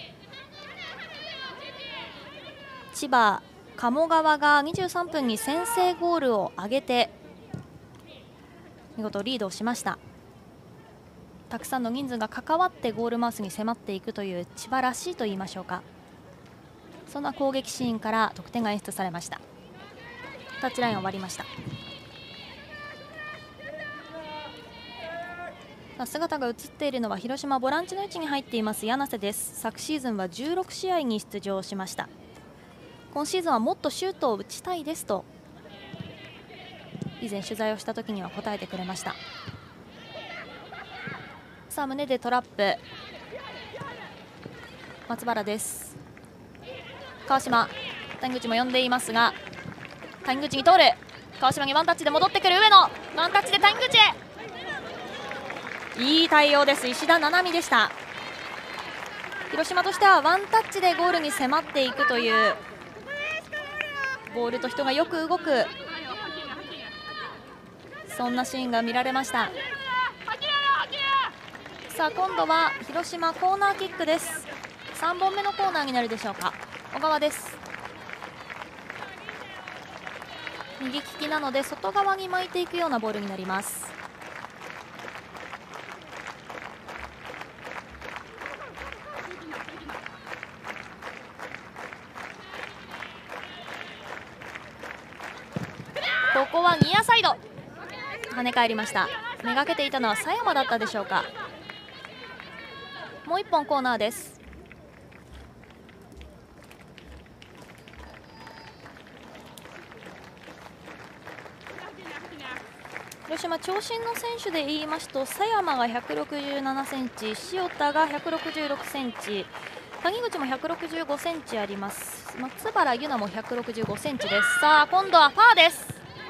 千葉鴨川がにじゅうさんぷんに先制ゴールを挙げて見事リードをしました。たくさんの人数が関わってゴールマウスに迫っていくという千葉らしいと言いましょうか、そんな攻撃シーンから得点が演出されました。タッチライン終わりました。姿が映っているのは広島ボランチの位置に入っています柳瀬です。昨シーズンはじゅうろくしあいに出場しました。今シーズンはもっとシュートを打ちたいですと以前取材をした時には答えてくれました。さあ胸でトラップ松原です。川島谷口も呼んでいますが谷口に通る。川島にワンタッチで戻ってくる上野、ワンタッチで谷口へいい対応です。石田七海でした。広島としてはワンタッチでゴールに迫っていくというボールと人がよく動くそんなシーンが見られました。さあ今度は広島コーナーキックです。さんぼんめのコーナーになるでしょうか。小川です。右利きなので外側に巻いていくようなボールになります。ここはニアサイド跳ね返りました。めがけていたのは佐山だったでしょうか。 もういっぽんコーナーです。広島長身の選手で言いますと佐山がひゃくろくじゅうななセンチ、塩田がひゃくろくじゅうろくセンチ、谷口もひゃくろくじゅうごセンチあります。松原優奈もひゃくろくじゅうごセンチです。さあ今度はファーです。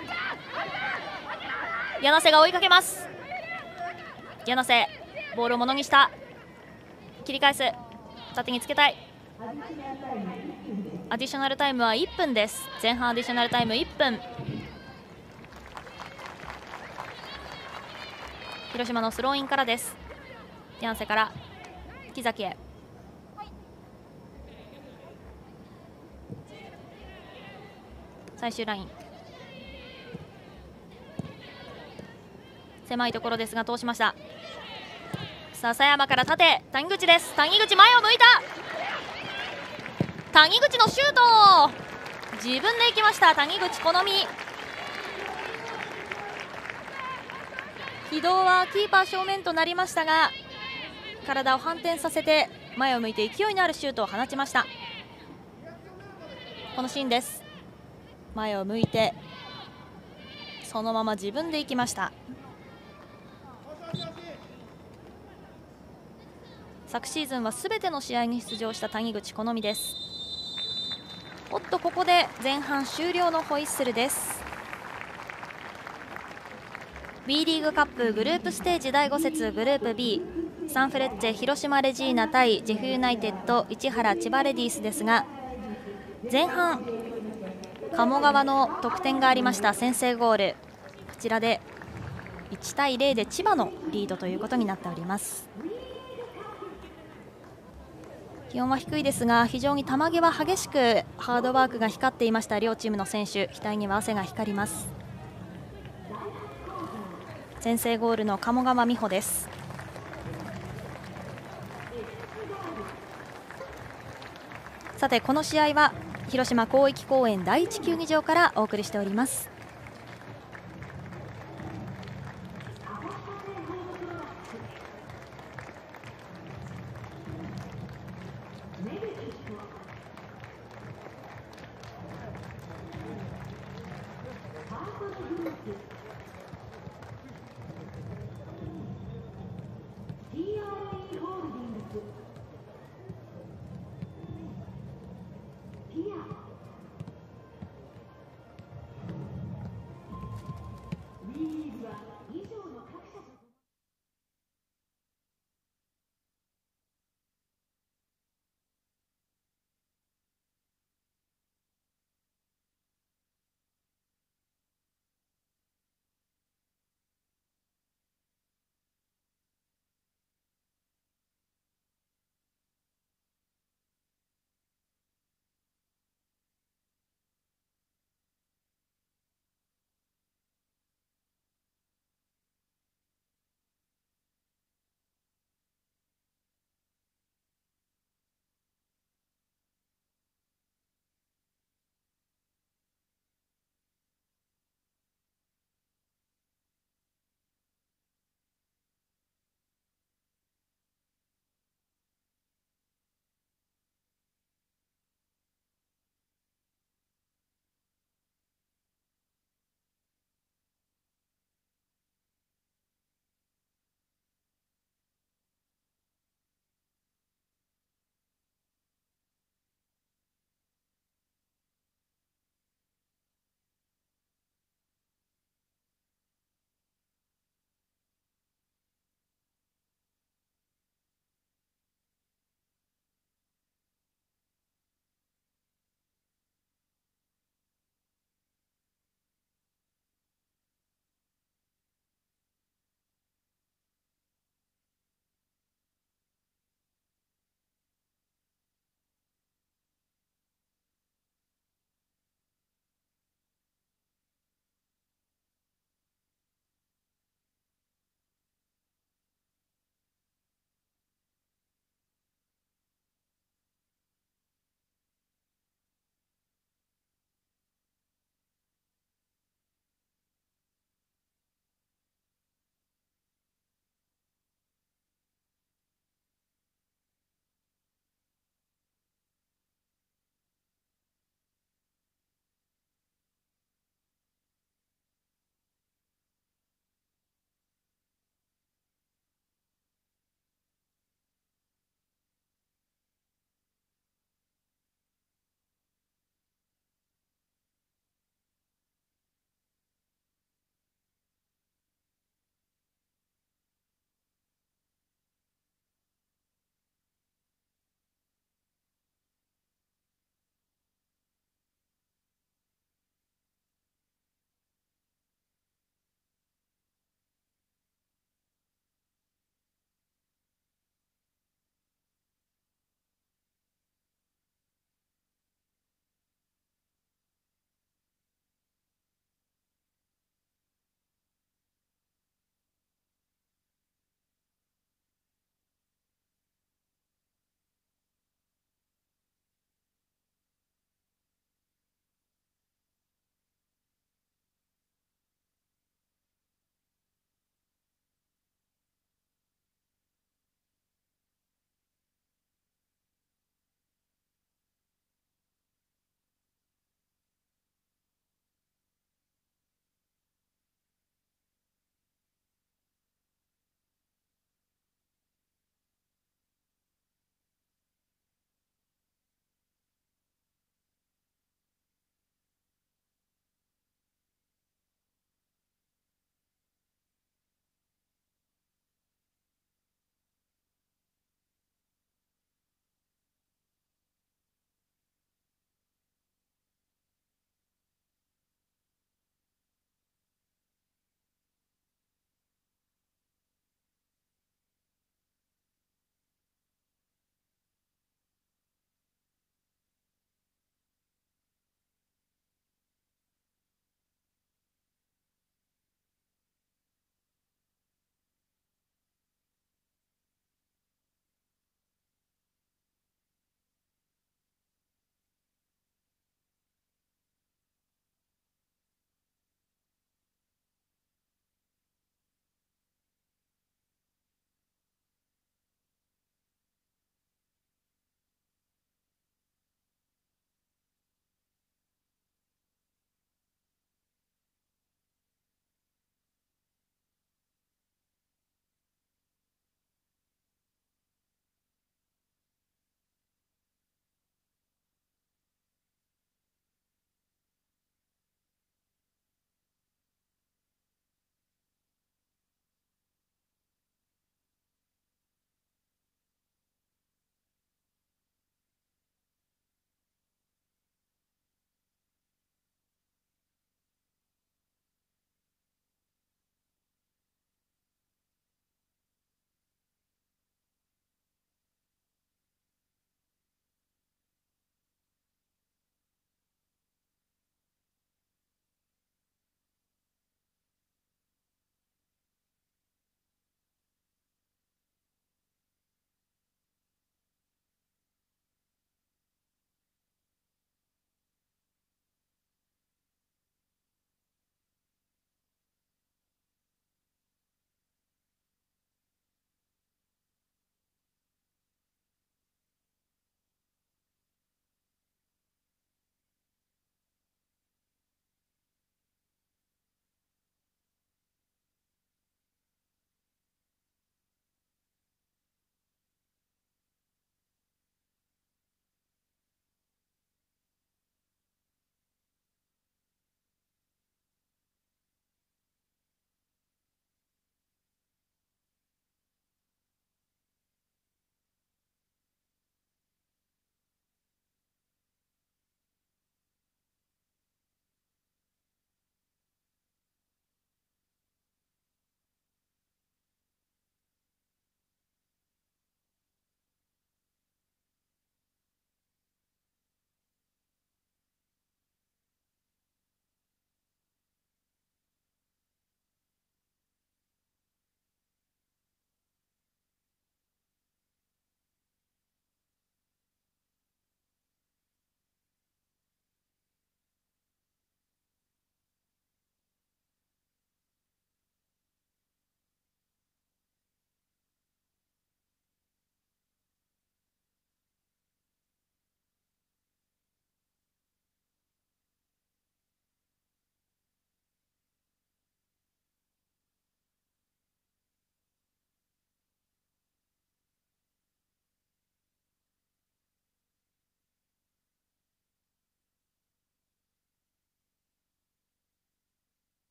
柳瀬が追いかけます。柳瀬ボールをものにした、切り返す、縦につけたい。アディショナルタイムはいっぷんです。前半アディショナルタイムいっぷん。広島のスローインからです。柳瀬から木崎へ、最終ライン狭いところですが通しました。さあ佐山から縦、谷口です。谷口前を向いた、谷口のシュート、自分で行きました。谷口好み、軌道はキーパー正面となりましたが体を反転させて前を向いて勢いのあるシュートを放ちました。このシーンです。前を向いてそのまま自分で行きました。昨シーズンはすべての試合に出場した谷口好みです。おっとここで前半終了のホイッスルです。 B リーグカップグループステージだいご節グループ B、 サンフレッチェ広島レジーナ対ジェフユナイテッド市原千葉レディースですが、前半鴨川の得点がありました。先制ゴール、こちらでいちたいゼロで千葉のリードということになっております。気温は低いですが非常に球際激しくハードワークが光っていました。両チームの選手、額には汗が光ります。先制ゴールの鴨川美穂です。さてこの試合は広島広域公園第一球技場からお送りしております。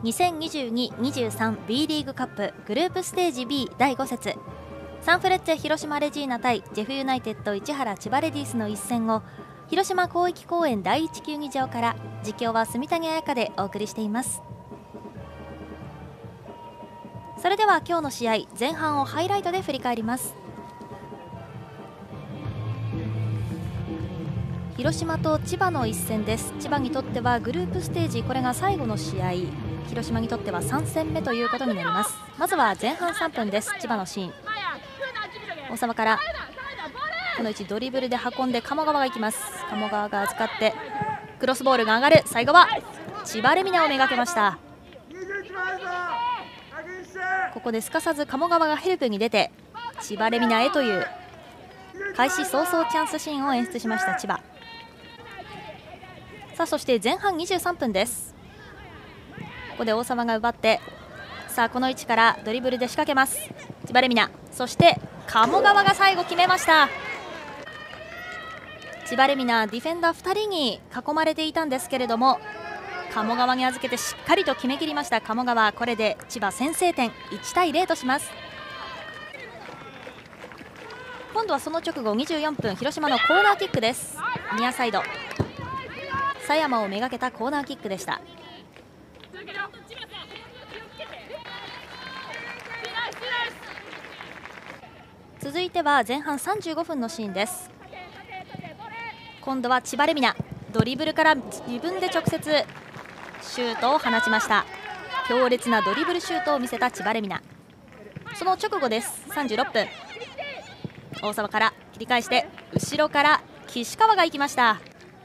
にせんにじゅうに にじゅうさん B リーグカップグループステージ ビー だいご節、サンフレッチェ広島レジーナ対ジェフユナイテッド市原千葉レディースの一戦を広島広域公園だいいち球技場から実況は住谷彩香でお送りしています。それでは今日の試合前半をハイライトで振り返ります。広島と千葉の一戦です。千葉にとってはグループステージこれが最後の試合、広島にとってはさん戦目ということになります。まずは前半さんぷんです。千葉のシーン、大沢からこの位置ドリブルで運んで鴨川が行きます。鴨川が預かってクロスボールが上がる、最後は千葉レミナをめがけました。ここですかさず鴨川がヘルプに出て千葉レミナへという開始早々チャンスシーンを演出しました千葉。さあそして前半にじゅうさんぷんです。ここで大沢が奪って、さあこの位置からドリブルで仕掛けます千葉レミナ、そして鴨川が最後決めました。千葉レミナディフェンダーふたりに囲まれていたんですけれども鴨川に預けてしっかりと決めきりました鴨川。これで千葉先制点いちたいゼロとします。今度はその直後にじゅうよんぷん、広島のコーナーキックです。ニアサイド佐山をめがけたコーナーキックでした。続いては前半さんじゅうごふんのシーンです。今度は千葉レミナドリブルから自分で直接シュートを放ちました。強烈なドリブルシュートを見せた千葉レミナ。その直後ですさんじゅうろっぷん、大沢から切り返して後ろから岸川が行きました。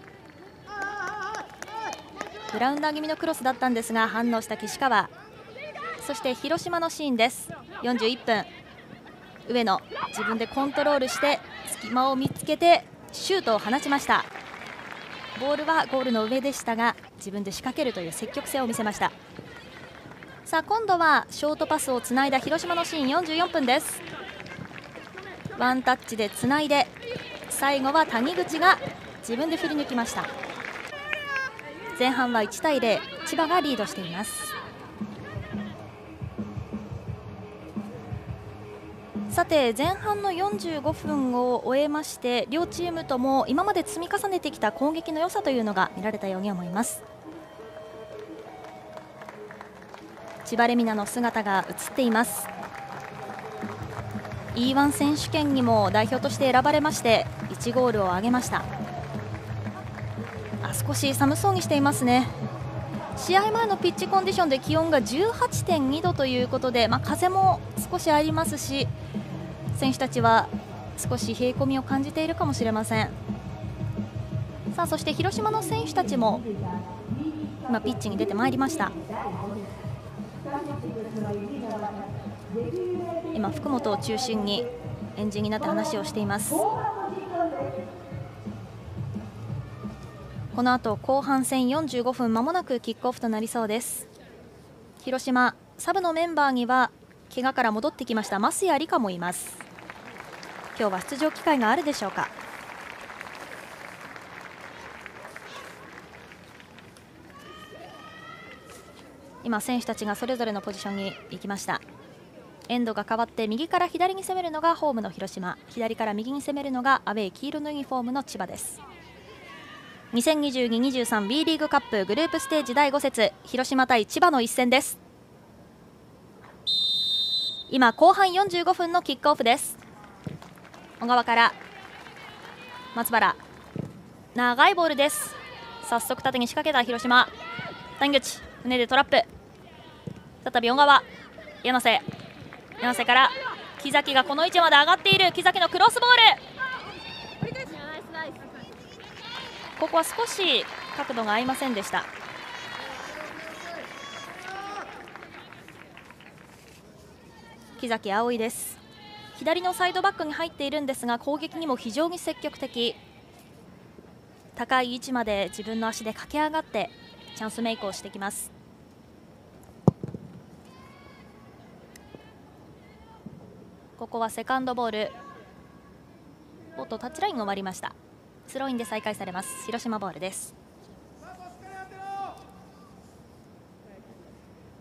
グラウンダー気味のクロスだったんですが反応した岸川。そして広島のシーンです。よんじゅういっぷん、上野自分でコントロールして隙間を見つけてシュートを放ちました。ボールはゴールの上でしたが自分で仕掛けるという積極性を見せました。さあ今度はショートパスをつないだ広島のシーンよんじゅうよんぷんです。ワンタッチでつないで最後は谷口が自分で振り抜きました。前半はいちたいゼロ、千葉がリードしています。さて前半のよんじゅうごふんを終えまして両チームとも今まで積み重ねてきた攻撃の良さというのが見られたように思います。千葉レミナの姿が映っています。 イーワン 選手権にも代表として選ばれましていちゴールを挙げました。あ少し寒そうにしていますね。試合前のピッチコンディションで気温が じゅうはちてんにどということで、まあ、風も少しありますし選手たちは少し冷え込みを感じているかもしれません。さあそして広島の選手たちも今ピッチに出てまいりました。今福本を中心に円陣になって話をしています。この後後半戦よんじゅうごふん、まもなくキックオフとなりそうです。広島サブのメンバーには怪我から戻ってきました増谷理香もいます。今日は出場機会があるでしょうか。今選手たちがそれぞれのポジションに行きました。エンドが変わって右から左に攻めるのがホームの広島、左から右に攻めるのがアウェー黄色のユニフォームの千葉です。にせんにじゅうに にじゅうさん B リーグカップグループステージだいご節、広島対千葉の一戦です。今後半よんじゅうごふんのキックオフです。小川から松原、長いボールです。早速縦に仕掛けた広島、谷口胸でトラップ、再び小川、柳瀬柳瀬から木崎がこの位置まで上がっている。木崎のクロスボール、ここは少し角度が合いませんでした。木崎葵です。左のサイドバックに入っているんですが攻撃にも非常に積極的、高い位置まで自分の足で駆け上がってチャンスメイクをしてきます。ここはセカンドボール、おっとタッチラインが終わりました。スローインで再開されます。広島ボールです。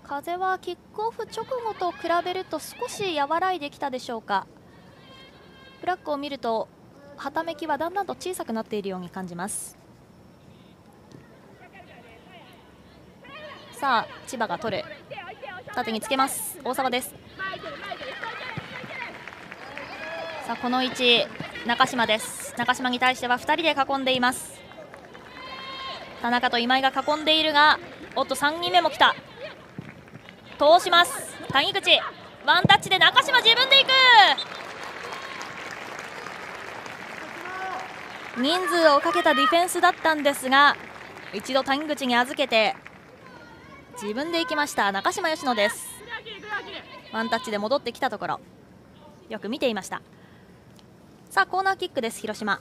風はキックオフ直後と比べると少し和らいできたでしょうか。フラッグを見るとはためきはだんだんと小さくなっているように感じます。さあ千葉が取る、縦につけます。大沢です。さあこの位置中島です。中島に対してはふたりで囲んでいます。田中と今井が囲んでいるが、おっとさんにんめも来た。通します。谷口ワンタッチで中島自分で行く。人数をかけたディフェンスだったんですが、一度谷口に預けて自分で行きました中島佳乃です。ワンタッチで戻ってきたところよく見ていました。さあコーナーキックです。広島。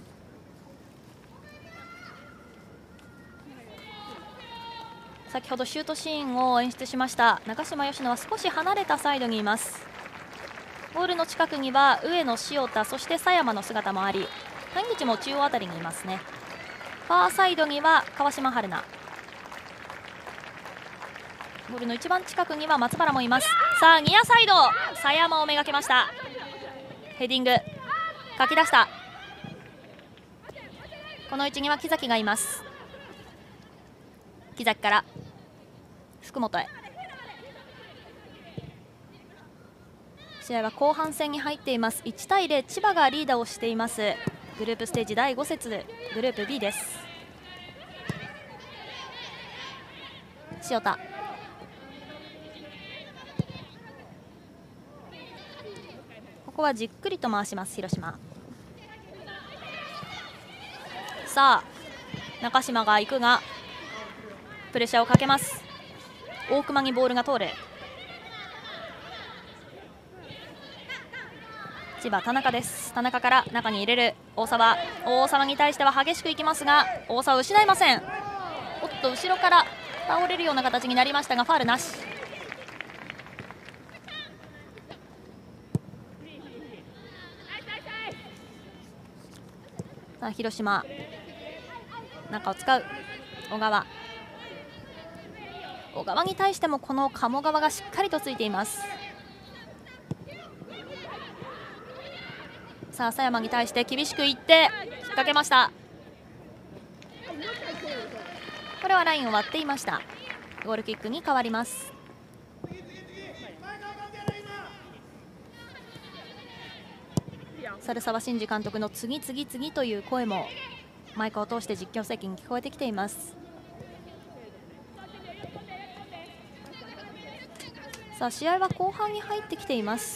先ほどシュートシーンを演出しました中島佳乃は少し離れたサイドにいます。ゴールの近くには上野、塩田、そして佐山の姿もあり、谷口も中央あたりにいますね。ファーサイドには川島春奈、ゴールの一番近くには松原もいます。さあニアサイド佐山をめがけました。ヘディングかき出した。この位置には木崎がいます。木崎から福本へ。試合は後半戦に入っています。いちたいゼロ、千葉がリーダーをしています。グループステージだいご節グループ ビー です。塩田、ここはじっくりと回します広島。さあ中島が行くがプレッシャーをかけます。大熊にボールが通る。千葉田中です。田中から中に入れる大沢。大沢に対しては激しくいきますが大沢失いません。おっと後ろから倒れるような形になりましたがファウルなし。さあ広島中を使う小川。小川に対してもこの鴨川がしっかりとついています。さあ佐山に対して厳しくいって引っ掛けました。これはラインを割っていました。ゴールキックに変わります。猿沢慎二監督の次次次という声もマイクを通して実況席に聞こえてきています。さあ試合は後半に入ってきています。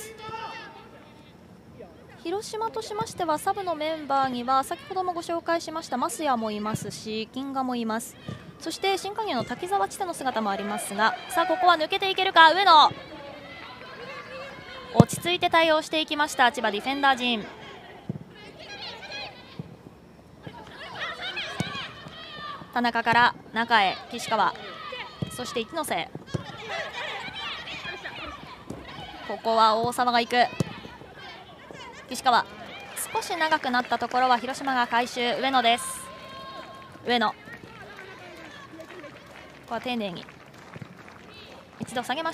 広島としましてはサブのメンバーには先ほどもご紹介しました増谷もいますし金賀もいます。そして新加入の滝沢千田の姿もありますが、さあここは抜けていけるか。上野落ち着いて対応していきました千葉ディフェンダー陣。田中から中へ岸川、そして一ノ瀬。ここは大沢が行く。岸川少し長くなったところは広島が回収。上野です。上野ここは丁寧に一度下げました。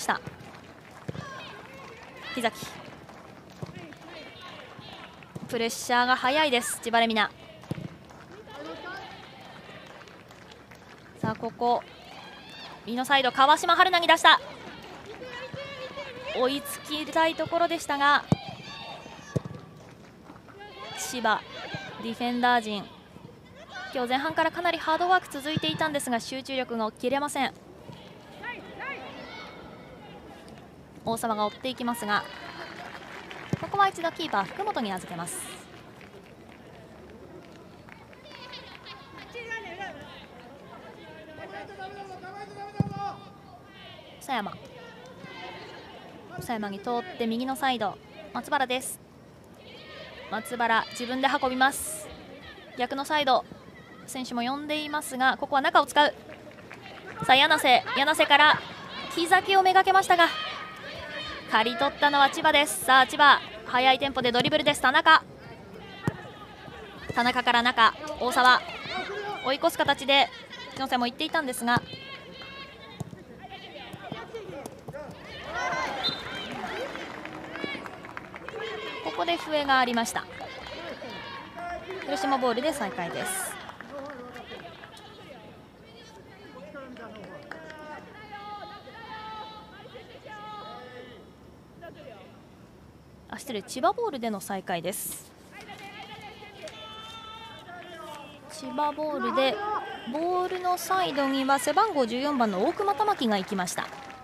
木崎プレッシャーが速いです千葉レミナ。さあここ右のサイド川島春奈に出した。追いつきたいところでしたが千葉ディフェンダー陣今日前半からかなりハードワーク続いていたんですが集中力が切れません。大沢が追っていきますがここは一度キーパー福本に預けます。佐山佐山に通って右のサイド松原です。松原自分で運びます。逆のサイド選手も呼んでいますがここは中を使う。さあ柳瀬柳瀬から木崎をめがけましたが刈り取ったのは千葉です。さあ千葉速いテンポでドリブルです。田中田中から中大沢追い越す形で木瀬も言っていたんですがこで笛がありました。広島ボールで再開です。あ、失礼、千葉ボールでの再開です。千葉ボールでボールのサイドには背番号じゅうよんばんの大熊玉木が行きました。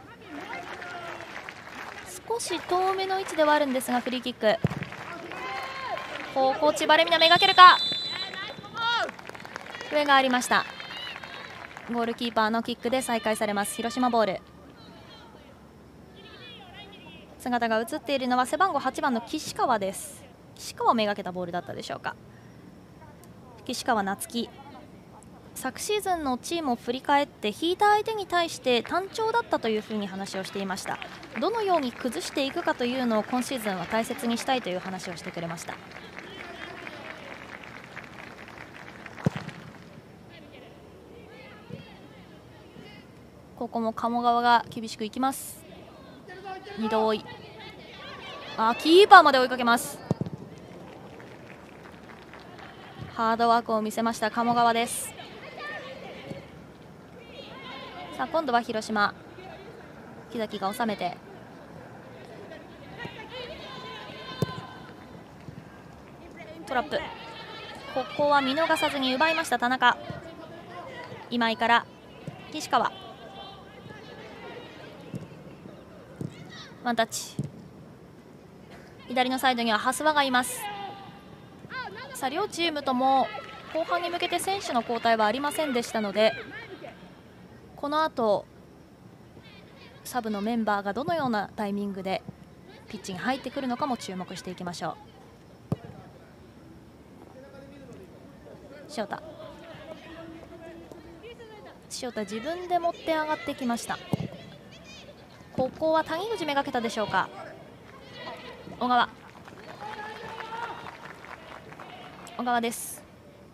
少し遠めの位置ではあるんですが、フリーキック。ここ千葉レミナめがけるか。笛がありました。ゴールキーパーのキックで再開されます。広島ボール。姿が映っているのは背番号はちばんの岸川です。岸川をめがけたボールだったでしょうか。岸川夏樹、昨シーズンのチームを振り返って引いた相手に対して単調だったというふうに話をしていました。どのように崩していくかというのを今シーズンは大切にしたいという話をしてくれました。ここも鴨川が厳しくいきます。二度追い、あ、キーパーまで追いかけます。ハードワークを見せました鴨川です。さあ今度は広島、木崎が収めて、トラップ、ここは見逃さずに奪いました田中。今井から岸川、ワンタッチ、左のサイドには蓮輪がいます。さあ両チームとも後半に向けて選手の交代はありませんでしたので、この後サブのメンバーがどのようなタイミングでピッチに入ってくるのかも注目していきましょう。塩田、塩田自分で持って上がってきました。ここは谷口めがけたでしょうか。小川、小川です。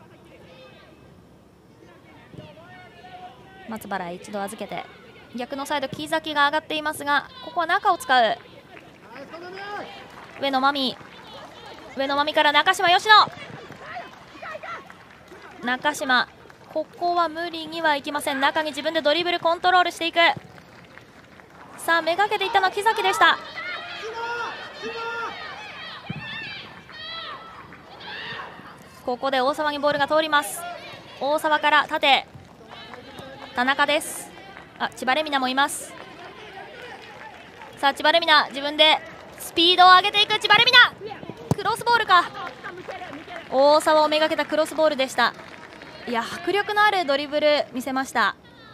松原一度預けて、逆のサイド木崎が上がっていますが、ここは中を使う。上野真美、上野真美から中島佳乃、中島、ここは無理にはいきません。中に自分でドリブルコントロールしていく。さあめがけていったのは木崎でした。ここで大沢にボールが通ります。大沢から縦、田中です。あ、千葉レミナもいます。さあ千葉レミナ自分でスピードを上げていく。千葉レミナクロスボールか。大沢をめがけたクロスボールでした。いや迫力のあるドリブル見せました。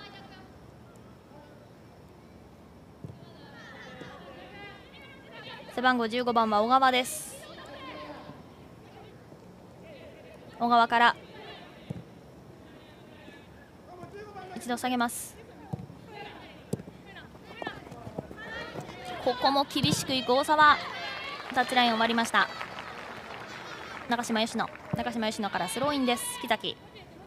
背番号じゅうごばんは小川です。小川から一度下げます。ここも厳しくいく大沢、タッチラインを割りました。中島佳乃、中島佳乃からスローインです。木崎、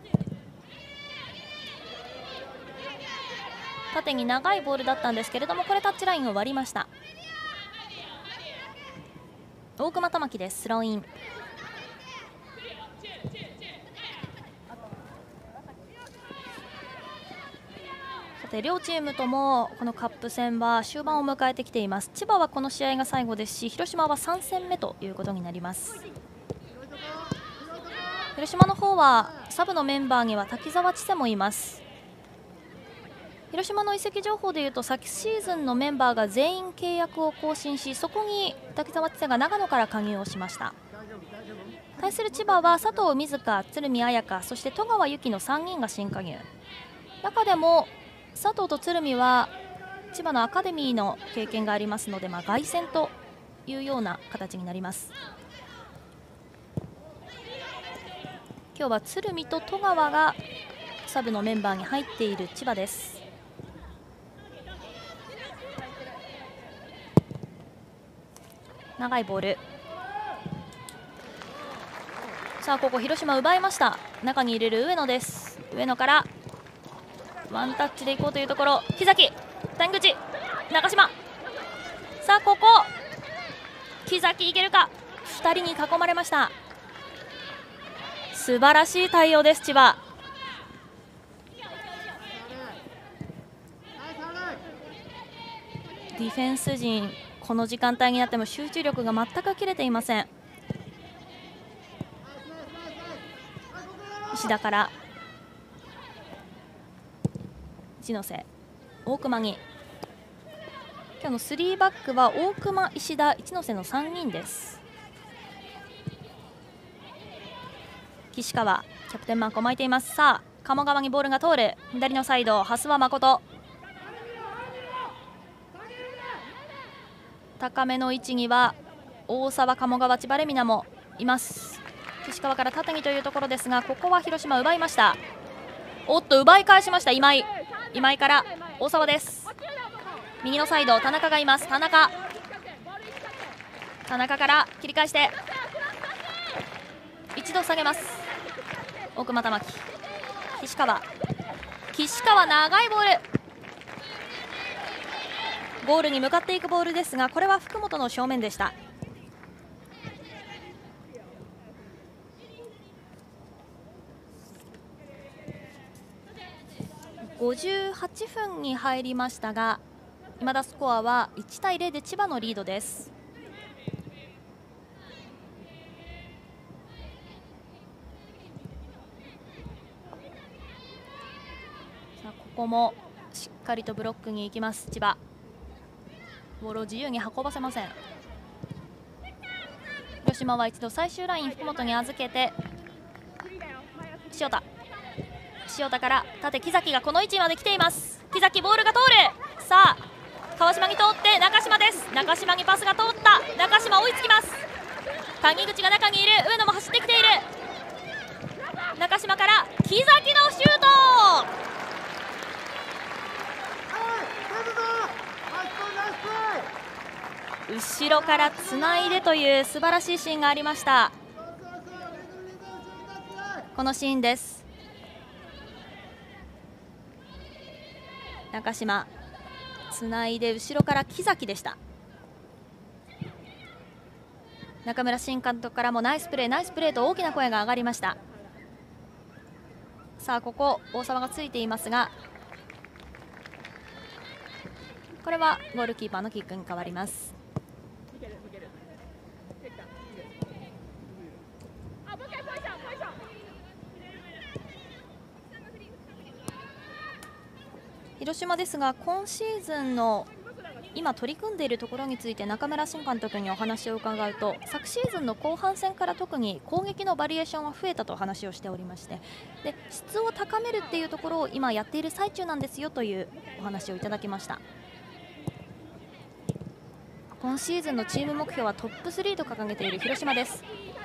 縦に長いボールだったんですけれども、これタッチラインを割りました。大熊玉木です。スローイン。さて両チームともこのカップ戦は終盤を迎えてきています。千葉はこの試合が最後ですし、広島はさん戦目ということになります。広島の方はサブのメンバーには滝沢千世もいます。広島の移籍情報でいうと、昨シーズンのメンバーが全員契約を更新し、そこに滝沢千世が長野から加入をしました。対する千葉は佐藤瑞香、鶴見彩香、そして戸川由紀のさんにんが新加入。中でも佐藤と鶴見は千葉のアカデミーの経験がありますので、まあ、凱旋というような形になります。今日は鶴見と戸川がサブのメンバーに入っている千葉です。長いボール、さあここ広島奪いました。中に入れる上野です。上野からワンタッチでいこうというところ、木崎、谷口、中島、さあここ木崎いけるか。 ふたりに囲まれました。素晴らしい対応です、千葉。ディフェンス陣、この時間帯になっても集中力が全く切れていません。石田から一ノ瀬、大熊に。今日のスリーバックは大熊、石田、一ノ瀬のさんにんです。岸川、キャプテンマークを巻いています。さあ鴨川にボールが通る。左のサイド、蓮羽誠、高めの位置には大沢、鴨川、千葉レミナもいます。岸川から縦にというところですが、ここは広島奪いました。おっと奪い返しました。今井、今井から大沢です。右のサイド、田中がいます。田中田中から切り返して一度下げます。奥又巻、岸川岸川、長いボール、ゴールに向かっていくボールですが、これは福本の正面でした。ごじゅうはっぷんに入りましたが、今だスコアはいちたいゼロで千葉のリードです。さあここもしっかりとブロックに行きます千葉。ボールを自由に運ばせません。広島は一度最終ライン福本に預けて、塩田塩田から縦、木崎がこの位置まで来ています。木崎、ボールが通る。さあ川島に通って中島です。中島にパスが通った。中島追いつきます。谷口が中にいる。上野も走ってきている。中島から木崎のシュート。後ろからつないでという素晴らしいシーンがありました。このシーンです。中島つないで後ろから木崎でした。中村新監督からもナイスプレーナイスプレーと大きな声が上がりました。さあここ大沢がついていますが、これはゴールキーパーのキックに変わります。広島ですが、今シーズンの今取り組んでいるところについて中村新監督にお話を伺うと、昨シーズンの後半戦から特に攻撃のバリエーションは増えたと話をしておりまして、で質を高めるっていうところを今やっている最中なんですよというお話をいただきました。今シーズンのチーム目標はトップスリーと掲げている広島です。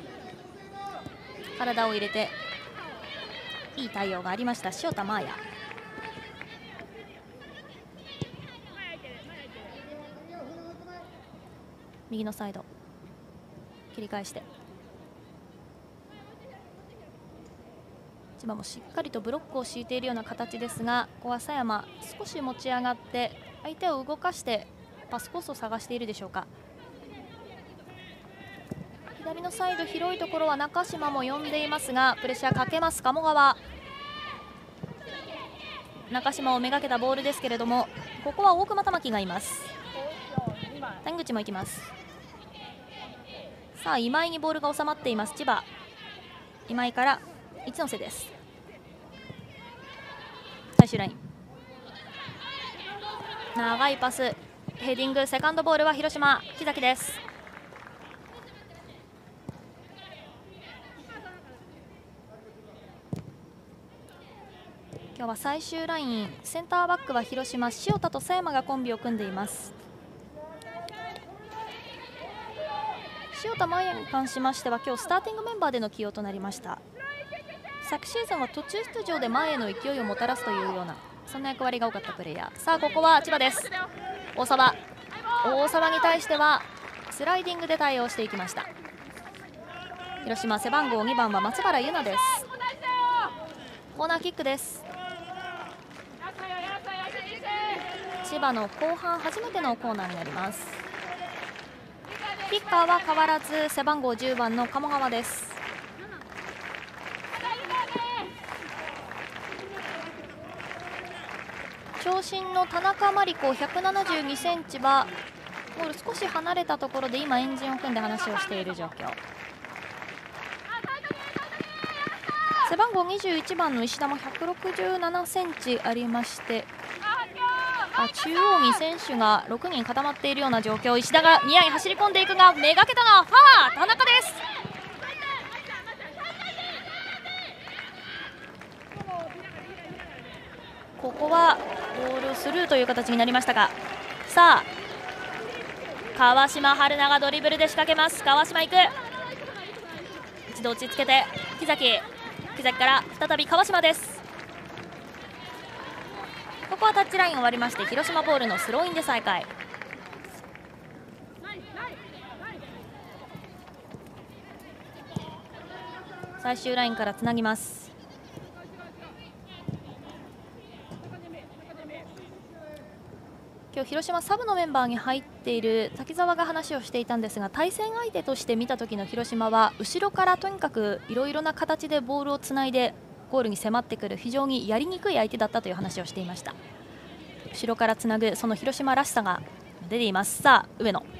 体を入れていい対応がありました塩田真也。右のサイド切り返して、千葉もしっかりとブロックを敷いているような形ですが、ここは佐山少し持ち上がって相手を動かしてパスコースを探しているでしょうか。左のサイド広いところは中島も呼んでいますが、プレッシャーかけます鴨川。中島をめがけたボールですけれども、ここは大熊玉木がいます。谷口も行きます。さあ今井にボールが収まっています千葉。今井から一ノ瀬です。最終ライン長いパスヘディング、セカンドボールは広島木崎です。今日は最終ラインセンターバックは広島、塩田と佐山がコンビを組んでいます。塩田真也に関しましては今日スターティングメンバーでの起用となりました。昨シーズンは途中出場で前への勢いをもたらすというようなそんな役割が多かったプレーヤー。さあここは千葉です。大沢大沢に対してはスライディングで対応していきました。広島背番号にばんは松原優奈です。コーナーキックです。千葉の後半初めてのコーナーになります。キックカーは変わらず背番号じゅうばんの鴨川です。長身の田中真理子ひゃくななじゅうにセンチはゴール少し離れたところで今エンジンを組んで話をしている状況。背番号にじゅういちばんの石田もひゃくろくじゅうななセンチありまして、あ中央に選手がろくにん固まっているような状況。石田がニアに走り込んでいくがめがけたのはファー田中です。ここはボールスルーという形になりましたが、さあ川島春奈がドリブルで仕掛けます。川島行く、一度落ち着けて木崎、木崎から再び川島です。ここはタッチライン終わりまして広島ボールのスローインで再開。最終ラインからつなぎます。今日広島サブのメンバーに入っている滝沢が話をしていたんですが、対戦相手として見た時の広島は後ろからとにかくいろいろな形でボールをつないでゴールに迫ってくる非常にやりにくい相手だったという話をしていました。後ろからつなぐその広島らしさが出ています。さあ上野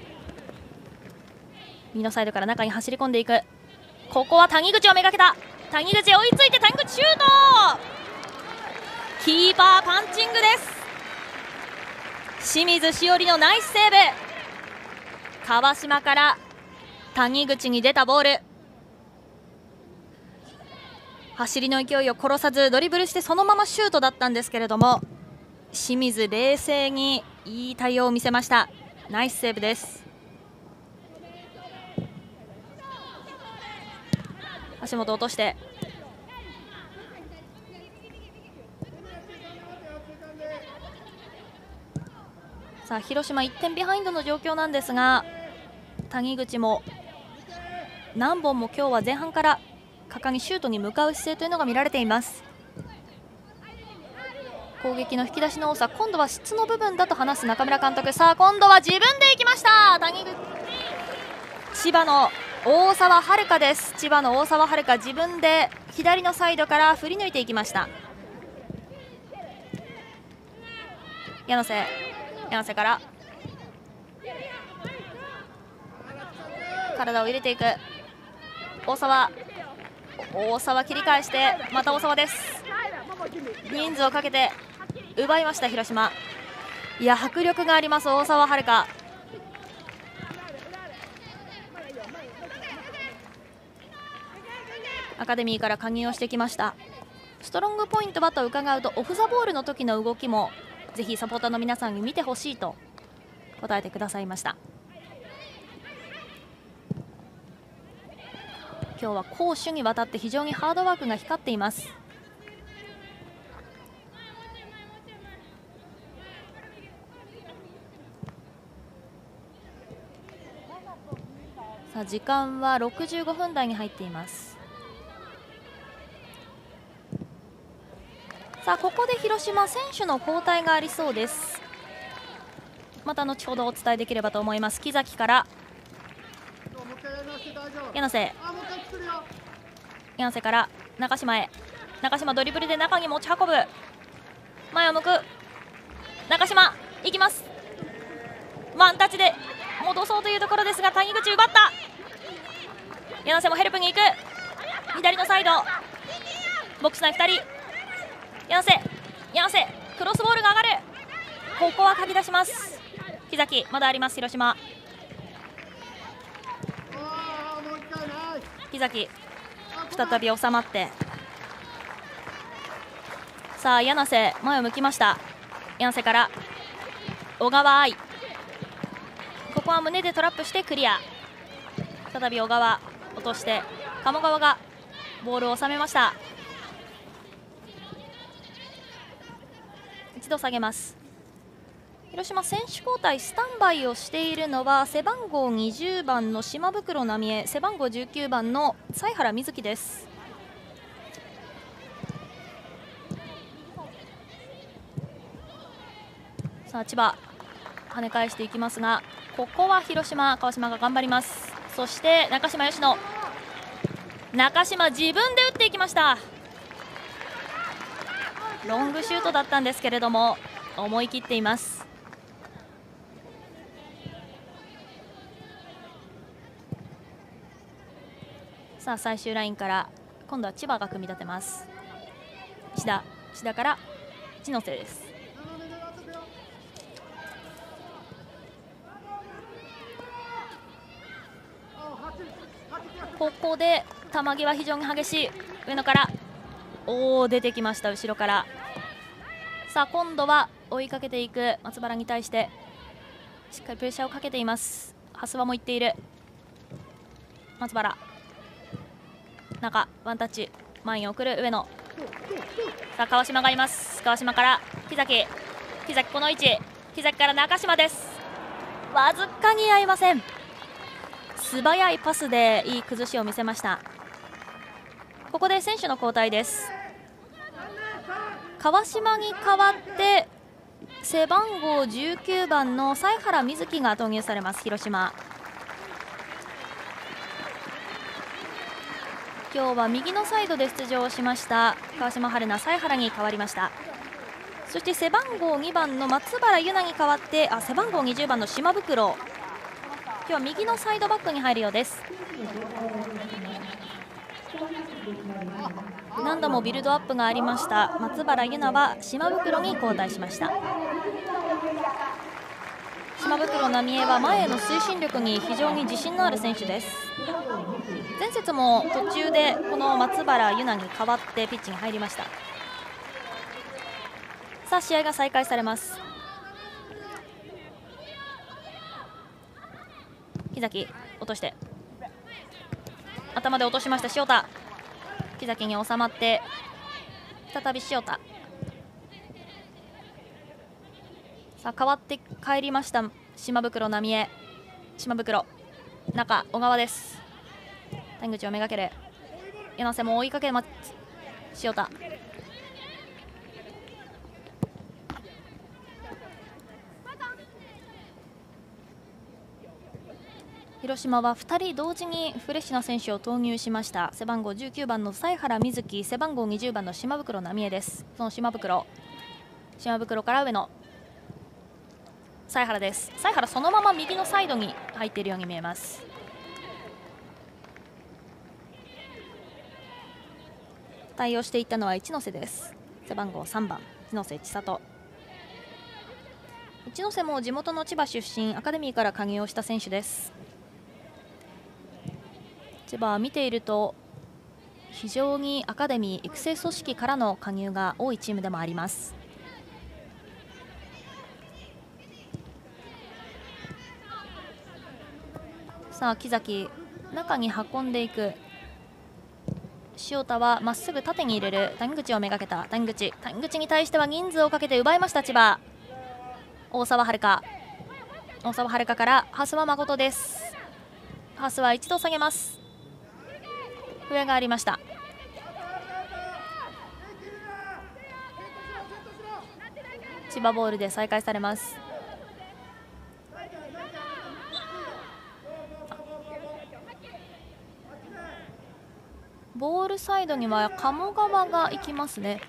右のサイドから中に走り込んでいく。ここは谷口をめがけた。谷口追いついて谷口シュート、キーパーパンチングです。清水しおりのナイスセーブ。川島から谷口に出たボール、走りの勢いを殺さずドリブルしてそのままシュートだったんですけれども、清水冷静にいい対応を見せました。ナイスセーブです。足元落として、さあ広島いってんビハインドの状況なんですが、谷口も何本も今日は前半から果敢にシュートに向かう姿勢というのが見られています。攻撃の引き出しの多さ、今度は質の部分だと話す中村監督。さあ今度は自分で行きました。谷口、千葉の大沢遥です。千葉の大沢遥、自分で左のサイドから振り抜いていきました。柳瀬、柳瀬から体を入れていく大沢、大沢切り返してまた大沢です。人数をかけて奪いました広島。いや迫力があります大沢遥。アカデミーから加入をしてきました。ストロングポイントはと伺うとオフ・ザ・ボールの時の動きもぜひサポーターの皆さんに見てほしいと答えてくださいました。今日は攻守にわたって非常にハードワークが光っています。さあ時間はろくじゅうごふん台に入っています。さあここで広島選手の交代がありそうです。また後ほどお伝えできればと思います。木崎から柳瀬、柳瀬から中島へ、中島ドリブルで中に持ち運ぶ、前を向く中島いきます。ワンタッチで戻そうというところですが谷口奪った。柳瀬もヘルプに行く、左のサイドボックス内ふたり、柳瀬、柳瀬クロスボールが上がる。ここはかき出します。木崎まだあります。広島木崎再び収まって、さあ柳瀬前を向きました。柳瀬から小川愛、ここは胸でトラップしてクリア。再び小川落として鴨川がボールを収めました。一度下げます。広島選手交代スタンバイをしているのは背番号にじゅうばんの島袋奈美恵、背番号じゅうきゅうばんの犀原瑞希です。さあ千葉跳ね返していきますが、ここは広島、川島が頑張ります。そして中島佳乃、中島自分で打っていきました。ロングシュートだったんですけれども思い切っています。さあ最終ラインから今度は千葉が組み立てます。石田、石田から一ノ瀬です。ここで球際非常に激しい。上野からおお出てきました、後ろから。さあ今度は追いかけていく松原に対してしっかりプレッシャーをかけています。蓮葉もいっている。松原、中ワンタッチ前に送る上野。さあ川島がいます。川島から木崎、木崎この位置、木崎から中島です。わずかに合いません。素早いパスでいい崩しを見せました。ここで選手の交代です。川島に代わって背番号じゅうきゅうばんの犀原瑞希が投入されます。広島、今日は右のサイドで出場しました川島春奈、犀原に代わりました。そして背番号にばんの松原優奈に代わってあ背番号にじゅうばんの島袋、今日は右のサイドバックに入るようです。何度もビルドアップがありました松原優奈は島袋に交代しました。島袋奈美恵は前への推進力に非常に自信のある選手です。前節も途中でこの松原優奈に代わってピッチに入りました。さあ試合が再開されます。木崎落として頭で落としました。塩田、木崎に収まって再び塩田。さあ変わって帰りました島袋奈美恵。島袋中小川です。谷口をめがける柳瀬も追いかけます。塩田、広島はふたり同時にフレッシュな選手を投入しました。背番号じゅうきゅうばんの犀原瑞希、背番号にじゅうばんの島袋奈美恵です。その島袋島袋から上野、犀原です。犀原そのまま右のサイドに入っているように見えます。対応していったのは一ノ瀬です。背番号さんばん一ノ瀬千里。一ノ瀬も地元の千葉出身、アカデミーから加入をした選手です。千葉は見ていると非常にアカデミー育成組織からの加入が多いチームでもあります。さあ木崎中に運んでいく。塩田はまっすぐ縦に入れる。谷口をめがけた谷口谷口に対しては人数をかけて奪いました千葉。大沢遥大沢遥から蓮葉誠です。蓮は一度下げます。笛がありました。千葉ボールで再開されます。ボールサイドには鴨川が行きますね。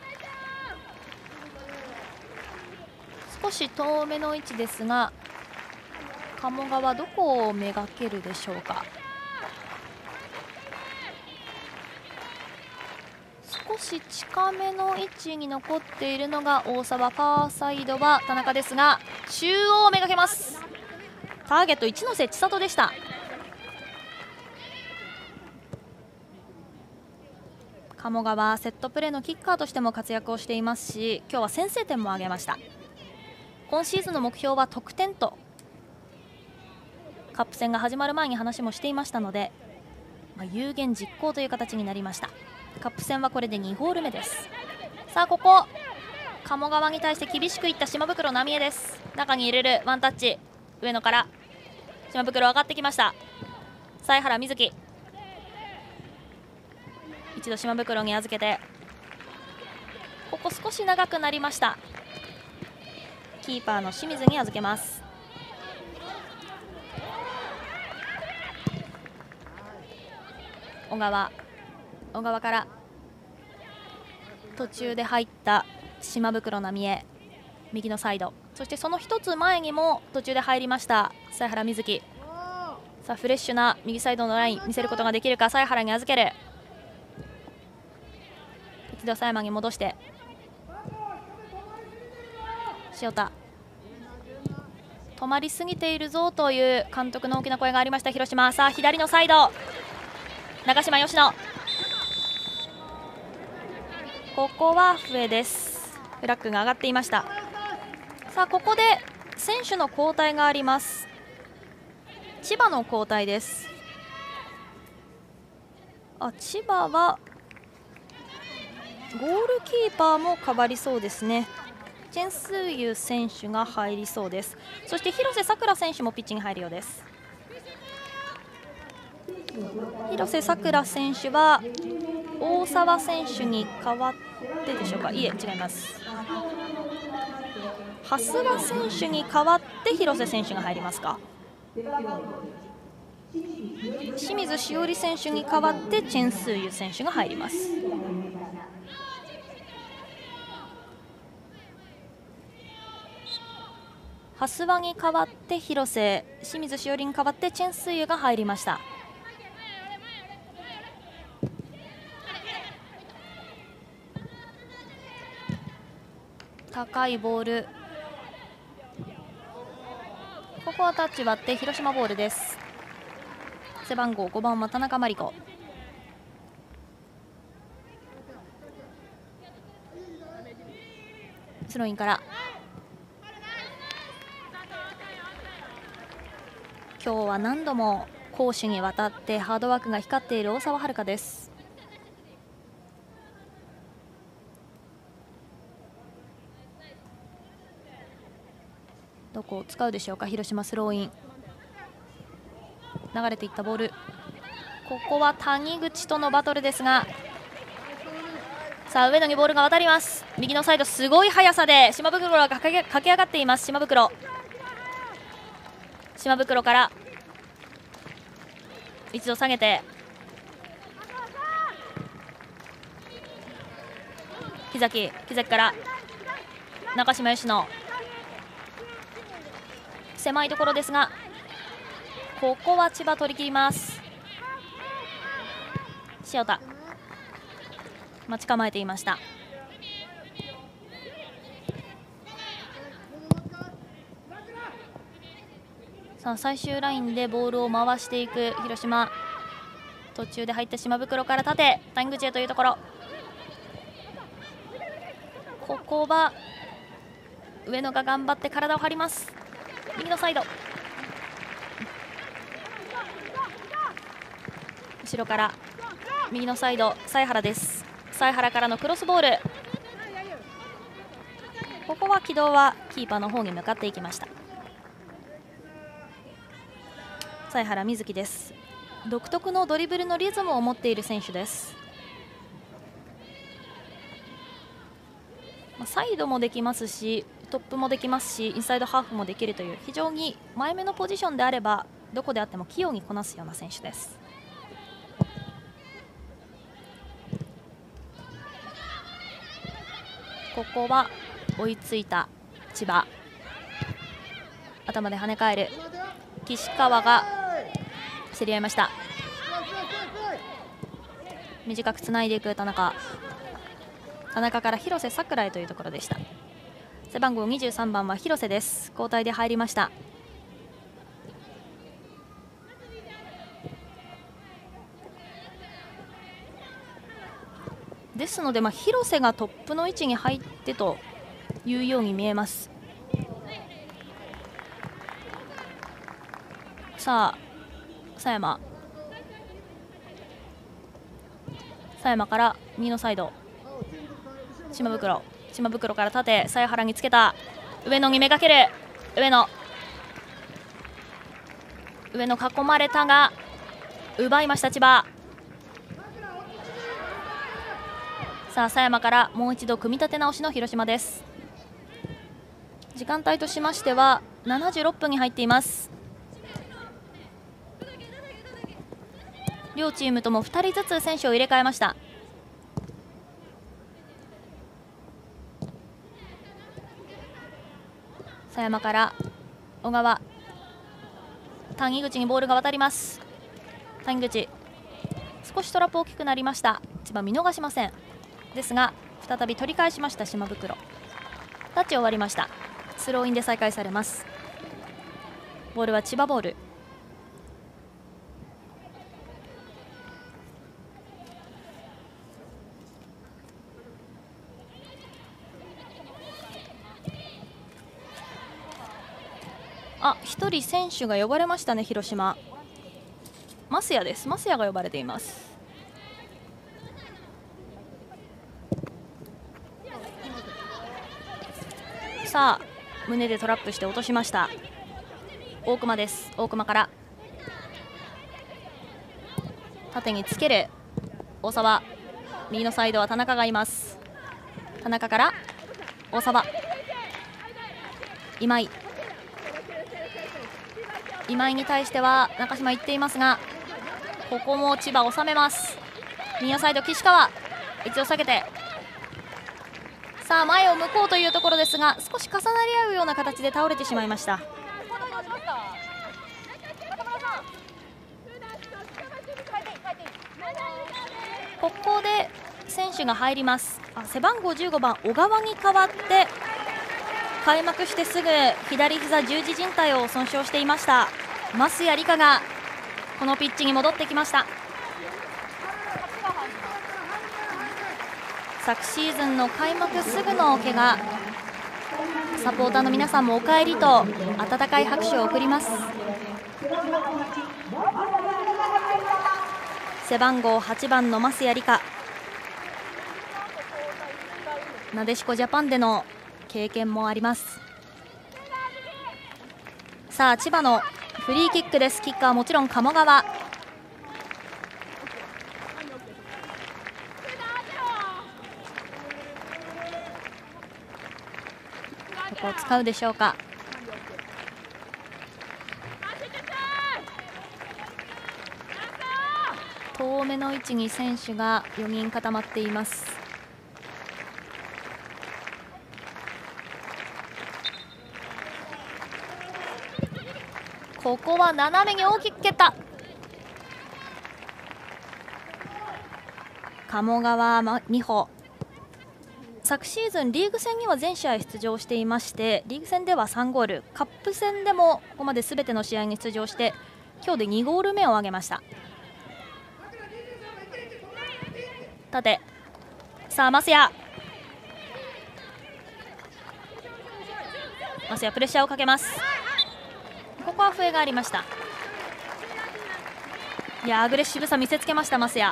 少し遠めの位置ですが鴨川どこをめがけるでしょうか。少し近めの位置に残っているのが大沢、ファーサイドは田中ですが中央をめがけます。ターゲット一ノ瀬千里でした。鴨川セットプレーのキッカーとしても活躍をしていますし今日は先制点も挙げました。今シーズンの目標は得点とカップ戦が始まる前に話もしていましたので、まあ、有言実行という形になりました。カップ戦はこれでにゴール目です。さあここ鴨川に対して厳しくいった島袋奈美恵です。中に入れるワンタッチ上野から島袋上がってきました。犀原瑞希一度島袋に預けてここ少し長くなりました。 キーパーの清水に預けます。小川小川から途中で入った島袋奈美恵、右のサイド、そしてその一つ前にも途中で入りました犀原瑞希。さあフレッシュな右サイドのライン見せることができるか。犀原に預ける。一度狭山に戻して塩田、止まりすぎているぞという監督の大きな声がありました広島。さあ左のサイド中島佳乃、ここは笛です。フラッグが上がっていました。さあここで選手の交代があります。千葉の交代です。あ、千葉はゴールキーパーも変わりそうですね。チェン・スーユ選手が入りそうです。そして広瀬さくら選手もピッチに入るようです。広瀬さくら選手は大沢選手に代わってでしょうか。いえ、違います。蓮賀選手に代わって広瀬選手が入りますか。清水しおり選手に代わってチェン・スーユ選手が入ります。蓮賀に代わって広瀬、清水しおりに代わってチェン・スーユが入りました。高いボール、ここはタッチ割って広島ボールです。背番号ごばんは田中真理子。スローインから今日は何度も攻守にわたってハードワークが光っている大沢遥です。どこを使うでしょうか。広島スローイン、流れていったボール、ここは谷口とのバトルですが、さあ上野にボールが渡ります。右のサイドすごい速さで島袋が駆け、駆け上がっています。島袋島袋から一度下げて木崎木崎から中島佳乃、狭いところですがここは千葉取り切ります。塩田待ち構えていました。さあ最終ラインでボールを回していく広島。途中で入った島袋から縦谷口へというところ、ここは上野が頑張って体を張ります。右のサイド後ろから右のサイド犀原です。犀原からのクロスボール、ここは軌道はキーパーの方に向かっていきました。犀原瑞希です。独特のドリブルのリズムを持っている選手です。サイドもできますしトップもできますしインサイドハーフもできるという非常に前目のポジションであればどこであっても器用にこなすような選手です。ここは追いついた千葉、頭で跳ね返る岸川が競り合いました。短くつないでいく田中田中から広瀬さくらへというところでした。背番号にじゅうさんばんは広瀬です。交代で入りました。ですので、まあ、広瀬がトップの位置に入ってというように見えます。さあ狭山狭山から右のサイド島袋島袋から縦犀原につけた上野にめがける上野上野囲まれたが奪いました千葉。さあ狭山からもう一度組み立て直しの広島です。 時間帯としましてはななじゅうろっぷんに入っています。両チームともふたりずつ選手を入れ替えました。佐山から小川、谷口にボールが渡ります。谷口、少しトラップ大きくなりました。千葉見逃しません。ですが再び取り返しました島袋。タッチ終わりました。スローインで再開されます。ボールは千葉ボール。あ、一人選手が呼ばれましたね。広島増谷です。増谷が呼ばれています。さあ胸でトラップして落としました。大熊です。大熊から縦につける大沢。右のサイドは田中がいます。田中から大沢、今井、今井に対しては中島行っていますが、ここも千葉収めます。右のサイド岸川、一度下げて、さあ前を向こうというところですが、少し重なり合うような形で倒れてしまいました。ここで選手が入ります。あ、背番号じゅうごばん小川に代わって、開幕してすぐ左膝十字靭帯を損傷していました増谷梨花がこのピッチに戻ってきました。昨シーズンの開幕すぐの怪我、サポーターの皆さんもお帰りと温かい拍手を送ります。背番号はちばんの増谷梨花、なでしこジャパンでの経験もあります。さあ千葉のフリーキックです。キッカーはもちろん鴨川。ここを使うでしょうか。遠めの位置に選手がよにん固まっています。ここは斜めに大きく蹴った。鴨川美穂、昨シーズンリーグ戦には全試合出場していまして、リーグ戦ではさんゴール、カップ戦でもここまで全ての試合に出場して、今日でにゴール目を挙げました。縦、さあ増谷、増谷プレッシャーをかけます。ここは笛がありました。いやアグレッシブさ見せつけました増谷。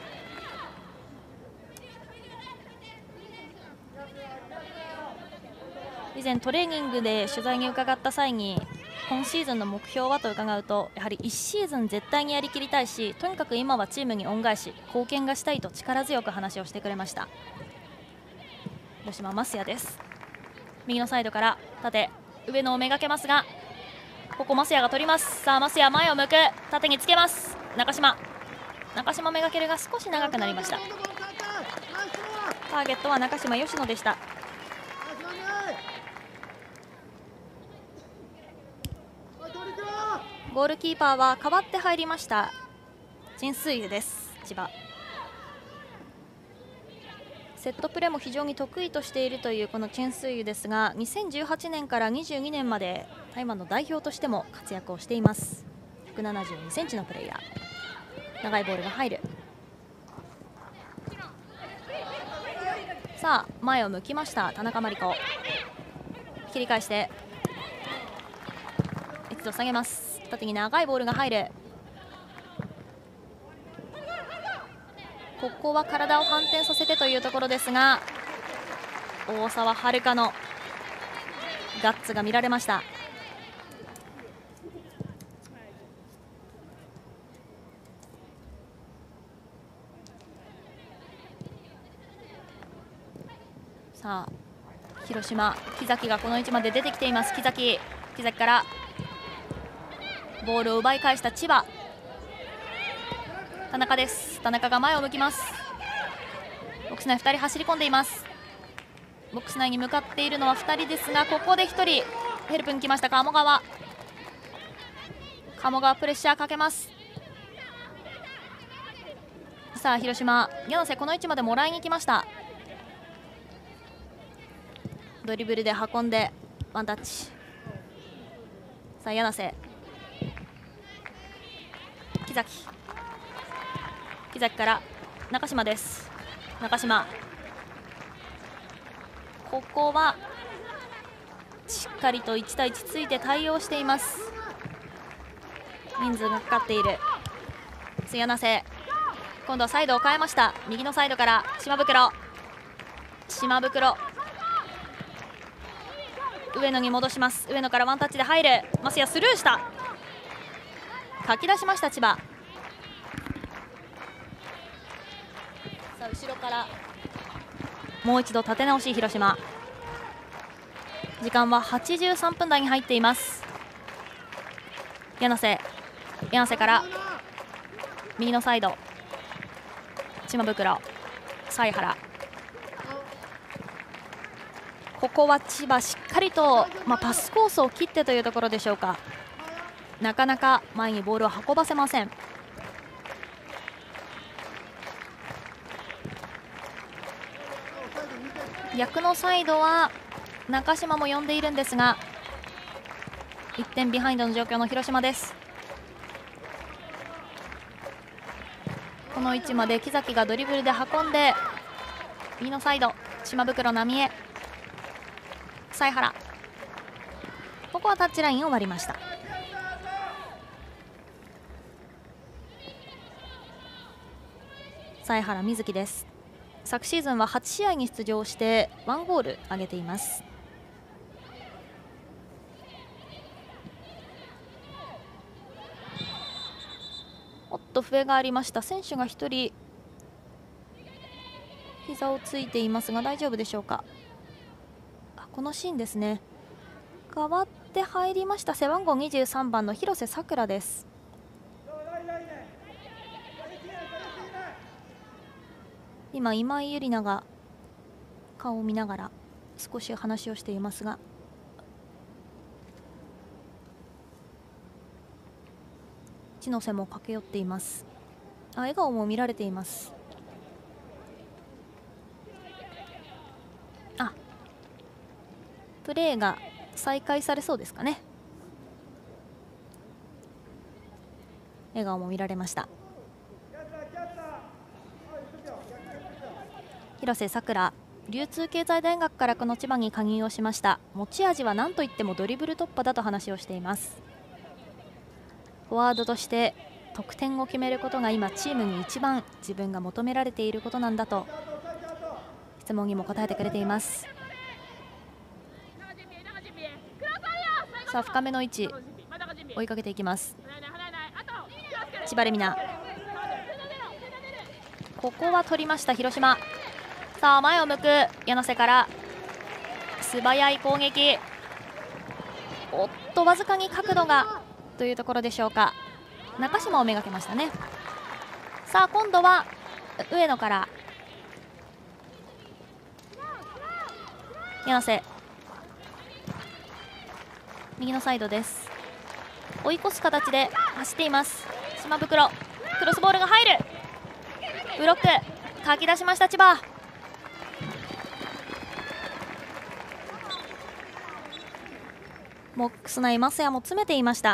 以前トレーニングで取材に伺った際に、今シーズンの目標はと伺うと、やはりいちシーズン絶対にやりきりたいし、とにかく今はチームに恩返し貢献がしたいと力強く話をしてくれました。広島増谷です。右のサイドから縦、上野をめがけますが、ここ増谷が取ります。さあ増谷前を向く、縦につけます。中島、中島めがけるが少し長くなりました。ターゲットは中島吉野でした。ゴールキーパーは代わって入りました陳水優です。千葉セットプレーも非常に得意としているというこの陳水優ですが、にせんじゅうはちねんからにじゅうにねんまで台湾の代表としても活躍をしています。ひゃくななじゅうにセンチのプレーヤー。長いボールが入る。さあ前を向きました田中真理子、切り返して一度下げます。縦に長いボールが入る。ここは体を反転させてというところですが、大沢遥のガッツが見られました。さあ広島、木崎がこの位置まで出てきています。木崎木崎からボールを奪い返した千葉。田中です。田中が前を向きます。ボックス内ふたり走り込んでいます。ボックス内に向かっているのはふたりですが、ここでひとりヘルプに来ました。鴨川鴨川プレッシャーかけます。さあ広島、柳瀬この位置までもらいに来ました。ドリブルで運んでワンタッチ。さあ柳瀬、木崎木崎から中島です。中島、ここはしっかりといち対いちついて対応しています。人数がかかっている柳瀬、今度はサイドを変えました。右のサイドから島袋島袋上野に戻します。上野からワンタッチで入る。マスヤスルーした。かき出しました千葉。さあ後ろからもう一度立て直し広島。時間ははちじゅうさんぷん台に入っています。柳瀬柳瀬から右のサイド島袋犀原、ここは千葉しっかりと、まあ、パスコースを切ってというところでしょうか。なかなか前にボールを運ばせません。逆のサイドは中島も呼んでいるんですが、いってんビハインドの状況の広島です。この位置まで木崎がドリブルで運んで右のサイド島袋浪江犀原、ここはタッチラインを割りました。犀原瑞希です。昨シーズンははち試合に出場してワンゴール挙げています。おっと笛がありました。選手がひとり膝をついていますが大丈夫でしょうか。あ、このシーンですね。代わって入りました背番号にじゅうさんばんの広瀬さくらです。今今井ゆりなが顔を見ながら少し話をしていますが、一ノ瀬も駆け寄っています。あ、笑顔も見られています。あ、プレーが再開されそうですかね。笑顔も見られました。広瀬さくら、流通経済大学からこの千葉に加入をしました。持ち味は何といってもドリブル突破だと話をしています。フォワードとして得点を決めることが今チームに一番自分が求められていることなんだと質問にも答えてくれています。さあ深めの位置追いかけていきます。千葉レミナ、ここは取りました広島。さあ前を向く柳瀬から素早い攻撃。おっとわずかに角度がというところでしょうか。中島をめがけましたね。さあ今度は上野から柳瀬、右のサイドです。追い越す形で走っています。島袋、クロスボールが入る。ブロックかき出しました千葉。ボックス内増谷も詰めていました。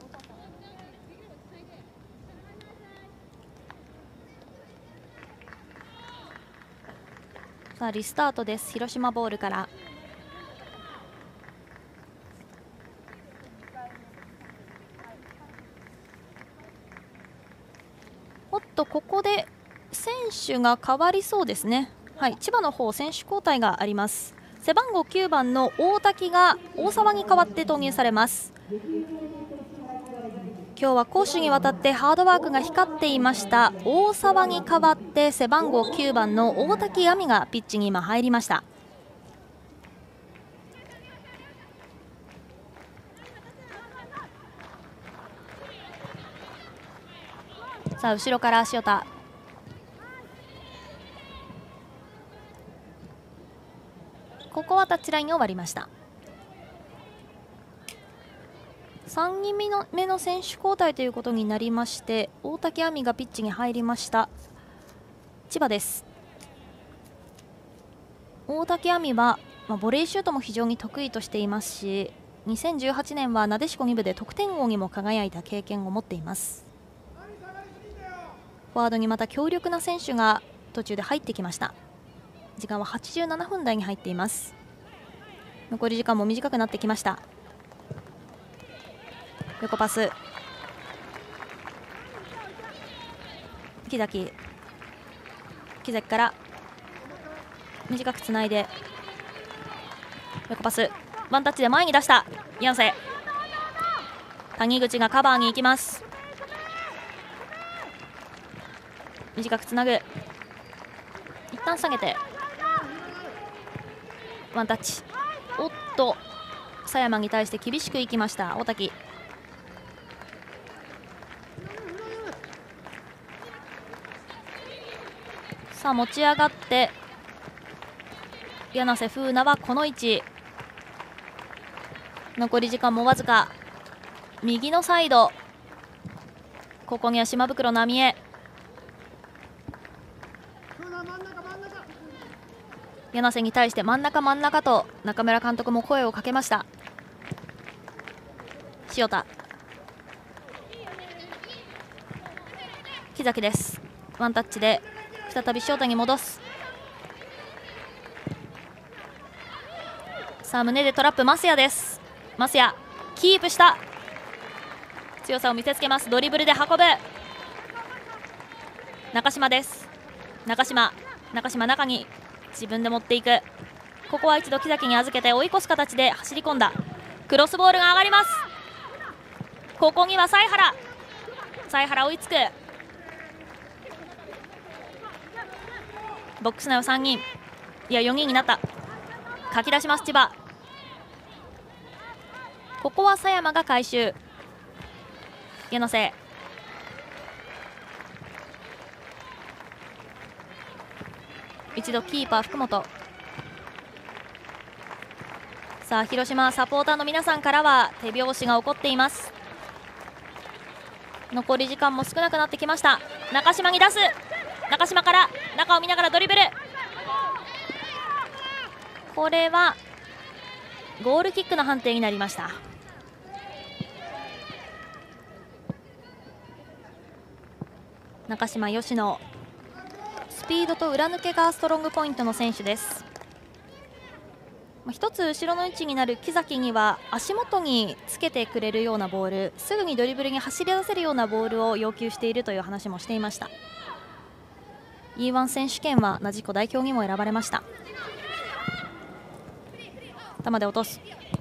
さあリスタートです。広島ボールから。おっとここで選手が変わりそうですね。はい、千葉の方選手交代があります。背番号きゅうばんの大滝が大沢に代わって投入されます。今日は攻守にわたってハードワークが光っていました大沢に代わって背番号きゅうばんの大滝亜美がピッチに今入りました。 さあ後ろから塩田、ここはタッチラインを割りました。さんにんめの選手交代ということになりまして、大竹亜美がピッチに入りました。千葉です。大竹亜美は、まあ、ボレーシュートも非常に得意としていますし、にせんじゅうはちねんはなでしこに部で得点王にも輝いた経験を持っています。フォワードにまた強力な選手が途中で入ってきました。時間ははちじゅうななふん台に入っています。残り時間も短くなってきました。横パス、木崎木崎から短くつないで横パス、ワンタッチで前に出した柳瀬、谷口がカバーに行きます。短くつなぐ、一旦下げてワンタッチ、おっと佐山に対して厳しくいきました大滝。さあ持ち上がって柳瀬風奈はこの位置、残り時間もわずか、右のサイド、ここには島袋奈美恵、柳瀬に対して真ん中真ん中と中村監督も声をかけました。塩田、木崎です。ワンタッチで再び塩田に戻す。さあ胸でトラップ、増谷です。増谷キープした、強さを見せつけます。ドリブルで運ぶ中島です。中島中島中に自分で持っていく、ここは一度木崎に預けて追い越す形で走り込んだ。クロスボールが上がります。ここには犀原犀原追いつく、ボックス内をさんにん、いやよにんになった。かき出します千葉、ここは佐山が回収。柳瀬一度キーパー福本。さあ広島サポーターの皆さんからは手拍子が起こっています。残り時間も少なくなってきました。中島に出す、中島から中を見ながらドリブル、これはゴールキックの判定になりました。中島吉野、スピードと裏抜けがストロングポイントの選手です。一つ後ろの位置になる木崎には足元につけてくれるようなボール、すぐにドリブルに走り出せるようなボールを要求しているという話もしていました。 イーワン 選手権はなじこ代表にも選ばれました。頭で落とす、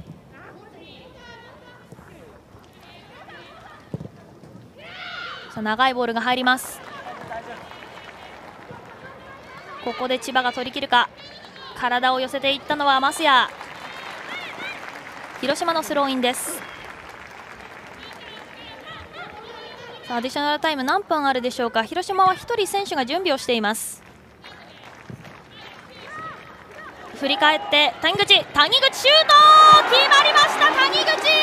さあ長いボールが入ります。ここで千葉が取り切るか。体を寄せていったのは増谷。広島のスローインです。さあアディショナルタイム何分あるでしょうか。広島はひとり選手が準備をしています。振り返って谷口谷口シュート決まりました。谷口同点弾です。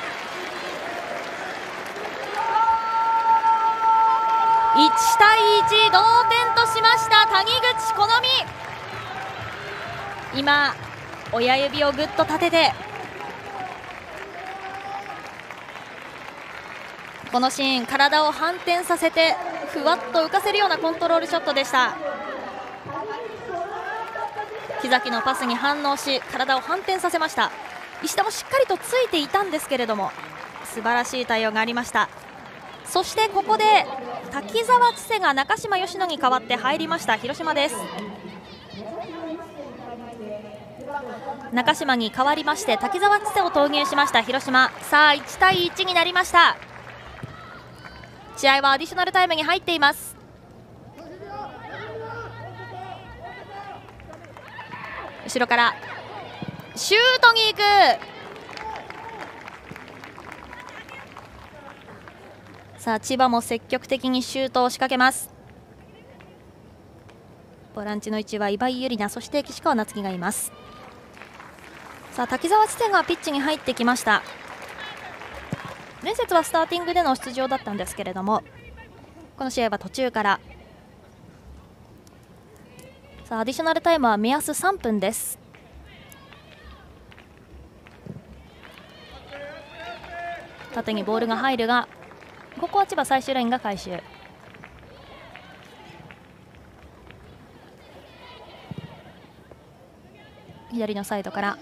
いちたいいち同点としました谷口好美。今親指をぐっと立てて、このシーン体を反転させてふわっと浮かせるようなコントロールショットでした。木崎のパスに反応し体を反転させました。石田もしっかりとついていたんですけれども素晴らしい対応がありました。そしてここで滝沢千世が中島吉野に代わって入りました広島です。中島に代わりまして滝沢千世を投入しました広島。さあいちたいいちになりました。試合はアディショナルタイムに入っています。後ろからシュートに行く。 さあ千葉も積極的にシュートを仕掛けます。ボランチの位置は岩井ゆりな、そして岸川夏樹がいます。さあ滝沢千世がピッチに入ってきました。前節はスターティングでの出場だったんですけれども、この試合は途中から。さあアディショナルタイムは目安さんぷんです。縦にボールが入るが、ここは千葉最終ラインが回収。左のサイドから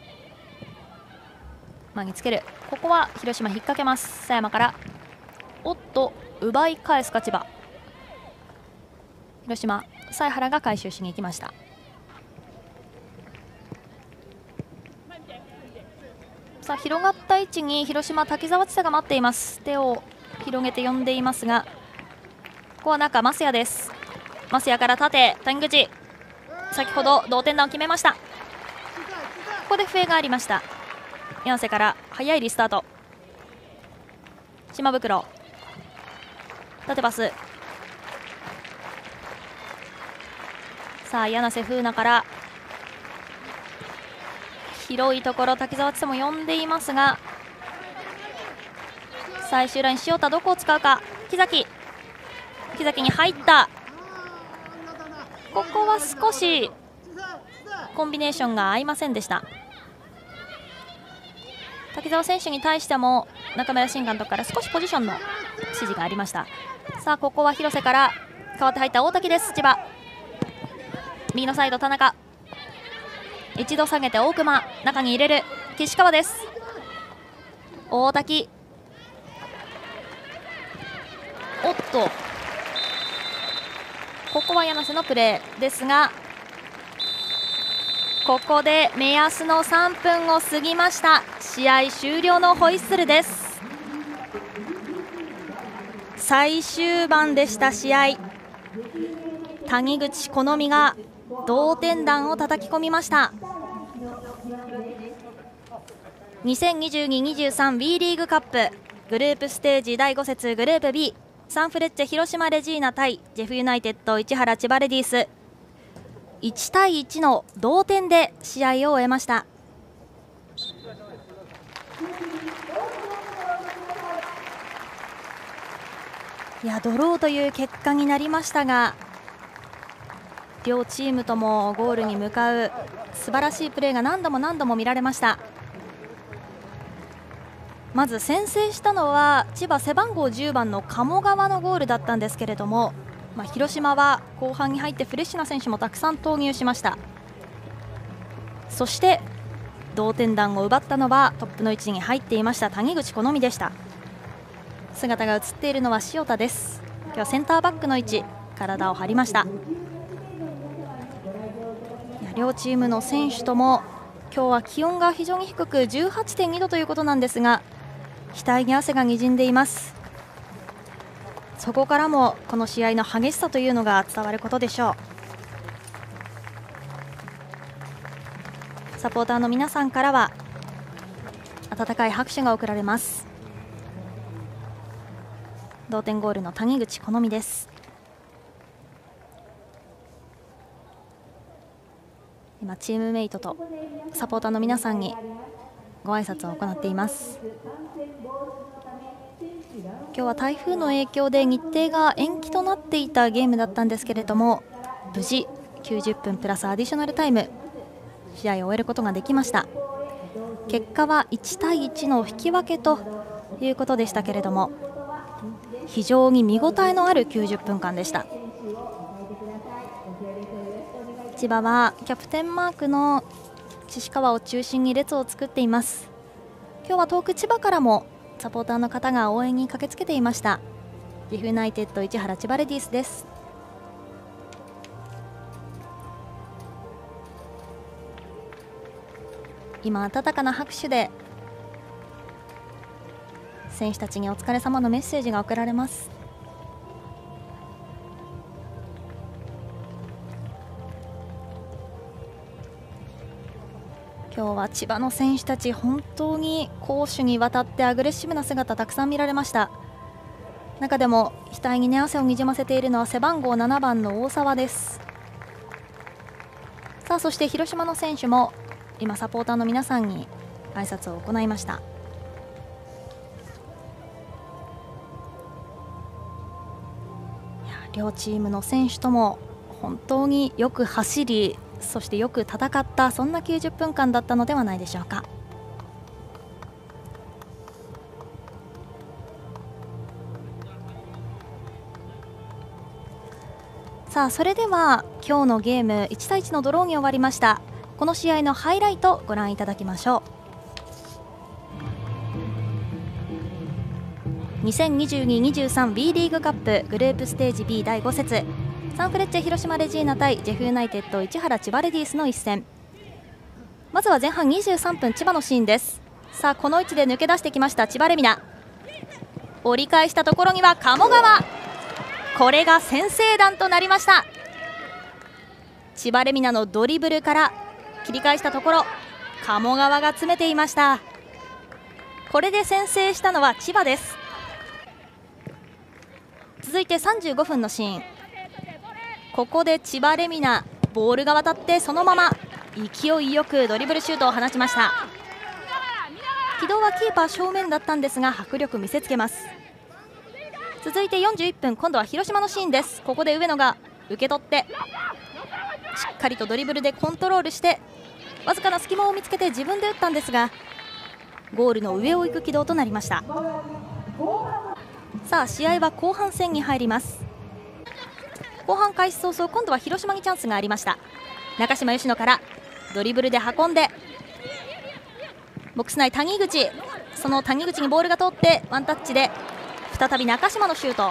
前につける。ここは広島引っ掛けます。佐山から、おっと奪い返すか千葉。広島犀原が回収しに行きました。さあ広がった位置に広島滝沢千世が待っています。手を広げて呼んでいますが、ここは中増谷です。増谷から縦谷口、先ほど同点弾を決めました。ここで笛がありました。柳瀬から速いリスタート。島袋縦パス。さあ柳瀬風奈から広いところ、滝沢千世も呼んでいますが、最終ライン塩田どこを使うか。木崎木崎に入った。ここは少しコンビネーションが合いませんでした。滝沢選手に対しても中村新監督から少しポジションの指示がありました。さあここは広瀬から代わって入った大滝です。千葉右のサイド田中、一度下げて大熊、中に入れる岸川です。大滝、おっとここは柳瀬のプレーですが、ここで目安のさんぷんを過ぎました。試合終了のホイッスルです。最終盤でした。試合谷口好美が同点弾を叩き込みました。にせんにじゅうに にじゅうさん ウィー リーグカップグループステージだいご節グループ B、 サンフレッチェ広島レジーナ対ジェフユナイテッド市原千葉レディース、いちたいいちの同点で試合を終えました。いやドローという結果になりましたが、両チームともゴールに向かう素晴らしいプレーが何度も何度も見られました。まず先制したのは千葉背番号じゅうばんの鴨川のゴールだったんですけれども、まあ、広島は後半に入ってフレッシュな選手もたくさん投入しました。そして同点弾を奪ったのはトップの位置に入っていました谷口好美でした。姿が映っているのは塩田です。今日はセンターバックの位置、体を張りました。いや両チームの選手とも今日は気温が非常に低く じゅうはちてんにどということなんですが、額に汗がにじんでいます。そこからもこの試合の激しさというのが伝わることでしょう。サポーターの皆さんからは温かい拍手が送られます。同点ゴールの谷口好美です。今チームメイトとサポーターの皆さんにご挨拶を行っています。今日は台風の影響で日程が延期となっていたゲームだったんですけれども、無事きゅうじゅっぷんプラスアディショナルタイム試合を終えることができました。結果はいちたいいちの引き分けということでしたけれども、非常に見応えのあるきゅうじゅっぷんかんでした。千葉はキャプテンマークの岸川を中心に列を作っています。今日は遠く千葉からもサポーターの方が応援に駆けつけていました。ジェフユナイテッド市原千葉レディースです。今温かな拍手で選手たちにお疲れ様のメッセージが送られます。今日は千葉の選手たち本当に攻守にわたってアグレッシブな姿たくさん見られました。 中でも額に、ね、汗をにじませているのは背番号ななばんの大沢です。さあそして広島の選手も今サポーターの皆さんに挨拶を行いました。いや両チームの選手とも本当によく走り、そしてよく戦った、そんなきゅうじゅっぷんかんだったのではないでしょうか。さあそれでは今日のゲームいちたいいちのドローに終わりました。この試合のハイライトご覧いただきましょう。にせんにじゅうに にじゅうさん B リーグカップグループステージ ビー だいご節、サンフレッチェ広島レジーナ対ジェフユナイテッド市原千葉レディースの一戦。まずは前半にじゅうさんぷん、千葉のシーンです。さあこの位置で抜け出してきました千葉レミナ、折り返したところには鴨川、これが先制弾となりました。千葉レミナのドリブルから切り返したところ、鴨川が詰めていました。これで先制したのは千葉です。続いてさんじゅうごふんのシーン、ここで千葉レミナ、ボールが渡ってそのまま勢いよくドリブルシュートを放ちました。軌道はキーパー正面だったんですが迫力見せつけます。続いてよんじゅういっぷん、今度は広島のシーンです。ここで上野が受け取ってしっかりとドリブルでコントロールしてわずかな隙間を見つけて自分で打ったんですが、ゴールの上を行く軌道となりました。さあ試合は後半戦に入ります。後半開始早々、今度は広島にチャンスがありました。中島由乃からドリブルで運んでボックス内谷口、その谷口にボールが通ってワンタッチで再び中島のシュート。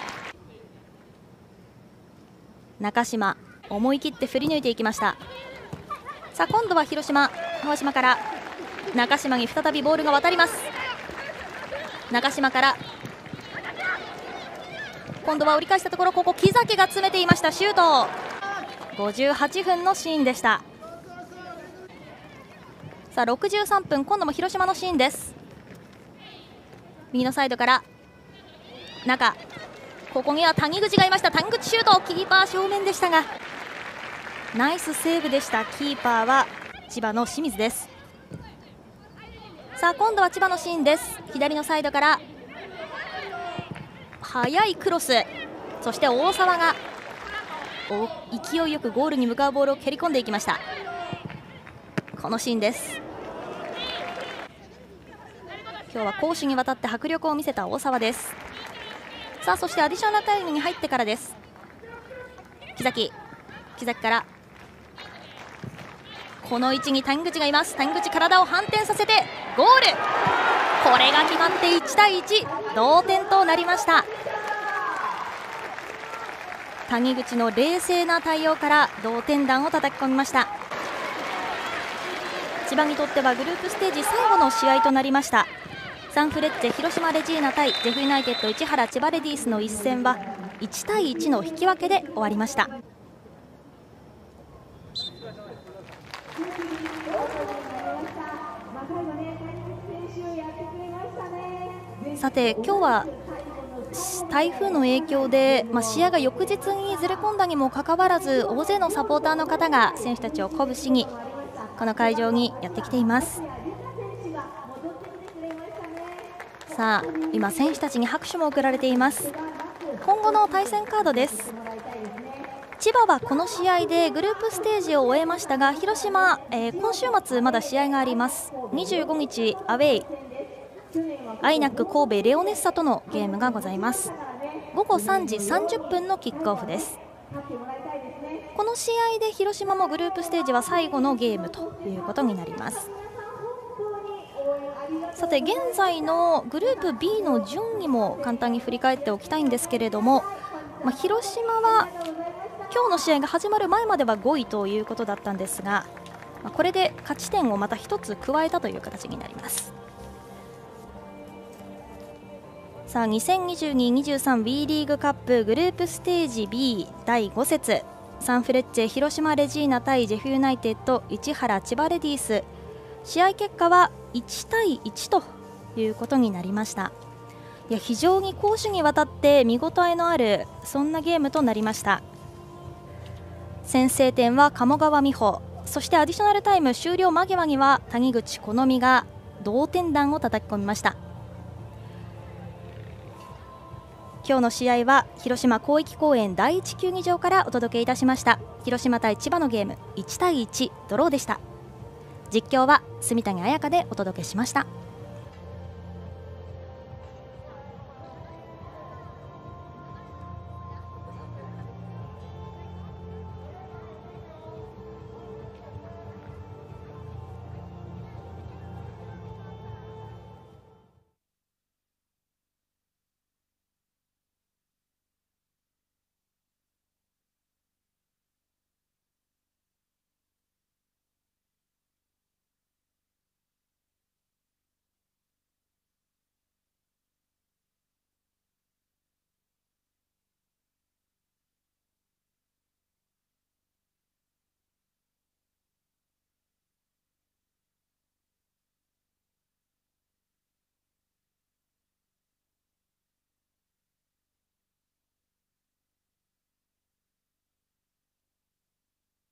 中島思い切って振り抜いていきました。さあ今度は広島川島から中島に再びボールが渡ります。中島から今度は折り返したところ、ここ木崎が詰めていました。シュート。ごじゅうはちふんのシーンでした。さあろくじゅうさんぷん、今度も広島のシーンです。右のサイドから中、ここには谷口がいました。谷口シュート、キーパー正面でしたがナイスセーブでした。キーパーは千葉の清水です。さあ今度は千葉のシーンです。左のサイドから速いクロス、そして大沢が勢いよくゴールに向かうボールを蹴り込んでいきました。このシーンです。今日は攻守にわたって迫力を見せた大沢です。さあそしてアディショナルタイムに入ってからです。木崎木崎からこの位置に谷口がいます。谷口、体を反転させてゴール、これが決まっていちたいいち、同点となりました。谷口の冷静な対応から同点弾を叩き込みました。千葉にとってはグループステージ最後の試合となりました。サンフレッチェ広島レジーナ対ジェフユナイテッド市原千葉レディースの一戦はいちたいいちの引き分けで終わりました。さて今日は台風の影響で、まあ、試合が翌日にずれ込んだにもかかわらず大勢のサポーターの方が選手たちを鼓舞しにこの会場にやってきています。さあ今選手たちに拍手も送られています。今後の対戦カードです。千葉はこの試合でグループステージを終えましたが、広島、えー、今週末まだ試合があります。にじゅうごにちアウェイアイナック神戸レオネッサとのゲームがございます。ごごさんじさんじゅっぷんのキックオフです。この試合で広島もグループステージは最後のゲームということになります。さて現在のグループ ビー の順位も簡単に振り返っておきたいんですけれども、まあ、広島は今日の試合が始まる前まではごいということだったんですが、まあ、これで勝ち点をまたひとつ加えたという形になります。さあ にせんにじゅうに にじゅうさん ビー リーグカップグループステージ ビー だいご節、サンフレッチェ広島レジーナ対ジェフユナイテッド市原千葉レディース、試合結果はいちたいいちということになりました。 いや非常に攻守にわたって見応えのあるそんなゲームとなりました。先制点は鴨川美穂、そしてアディショナルタイム終了間際には谷口好美が同点弾を叩き込みました。今日の試合は広島広域公園第一球技場からお届けいたしました。広島対千葉のゲームいちたいいちドローでした。実況は住谷彩香でお届けしました。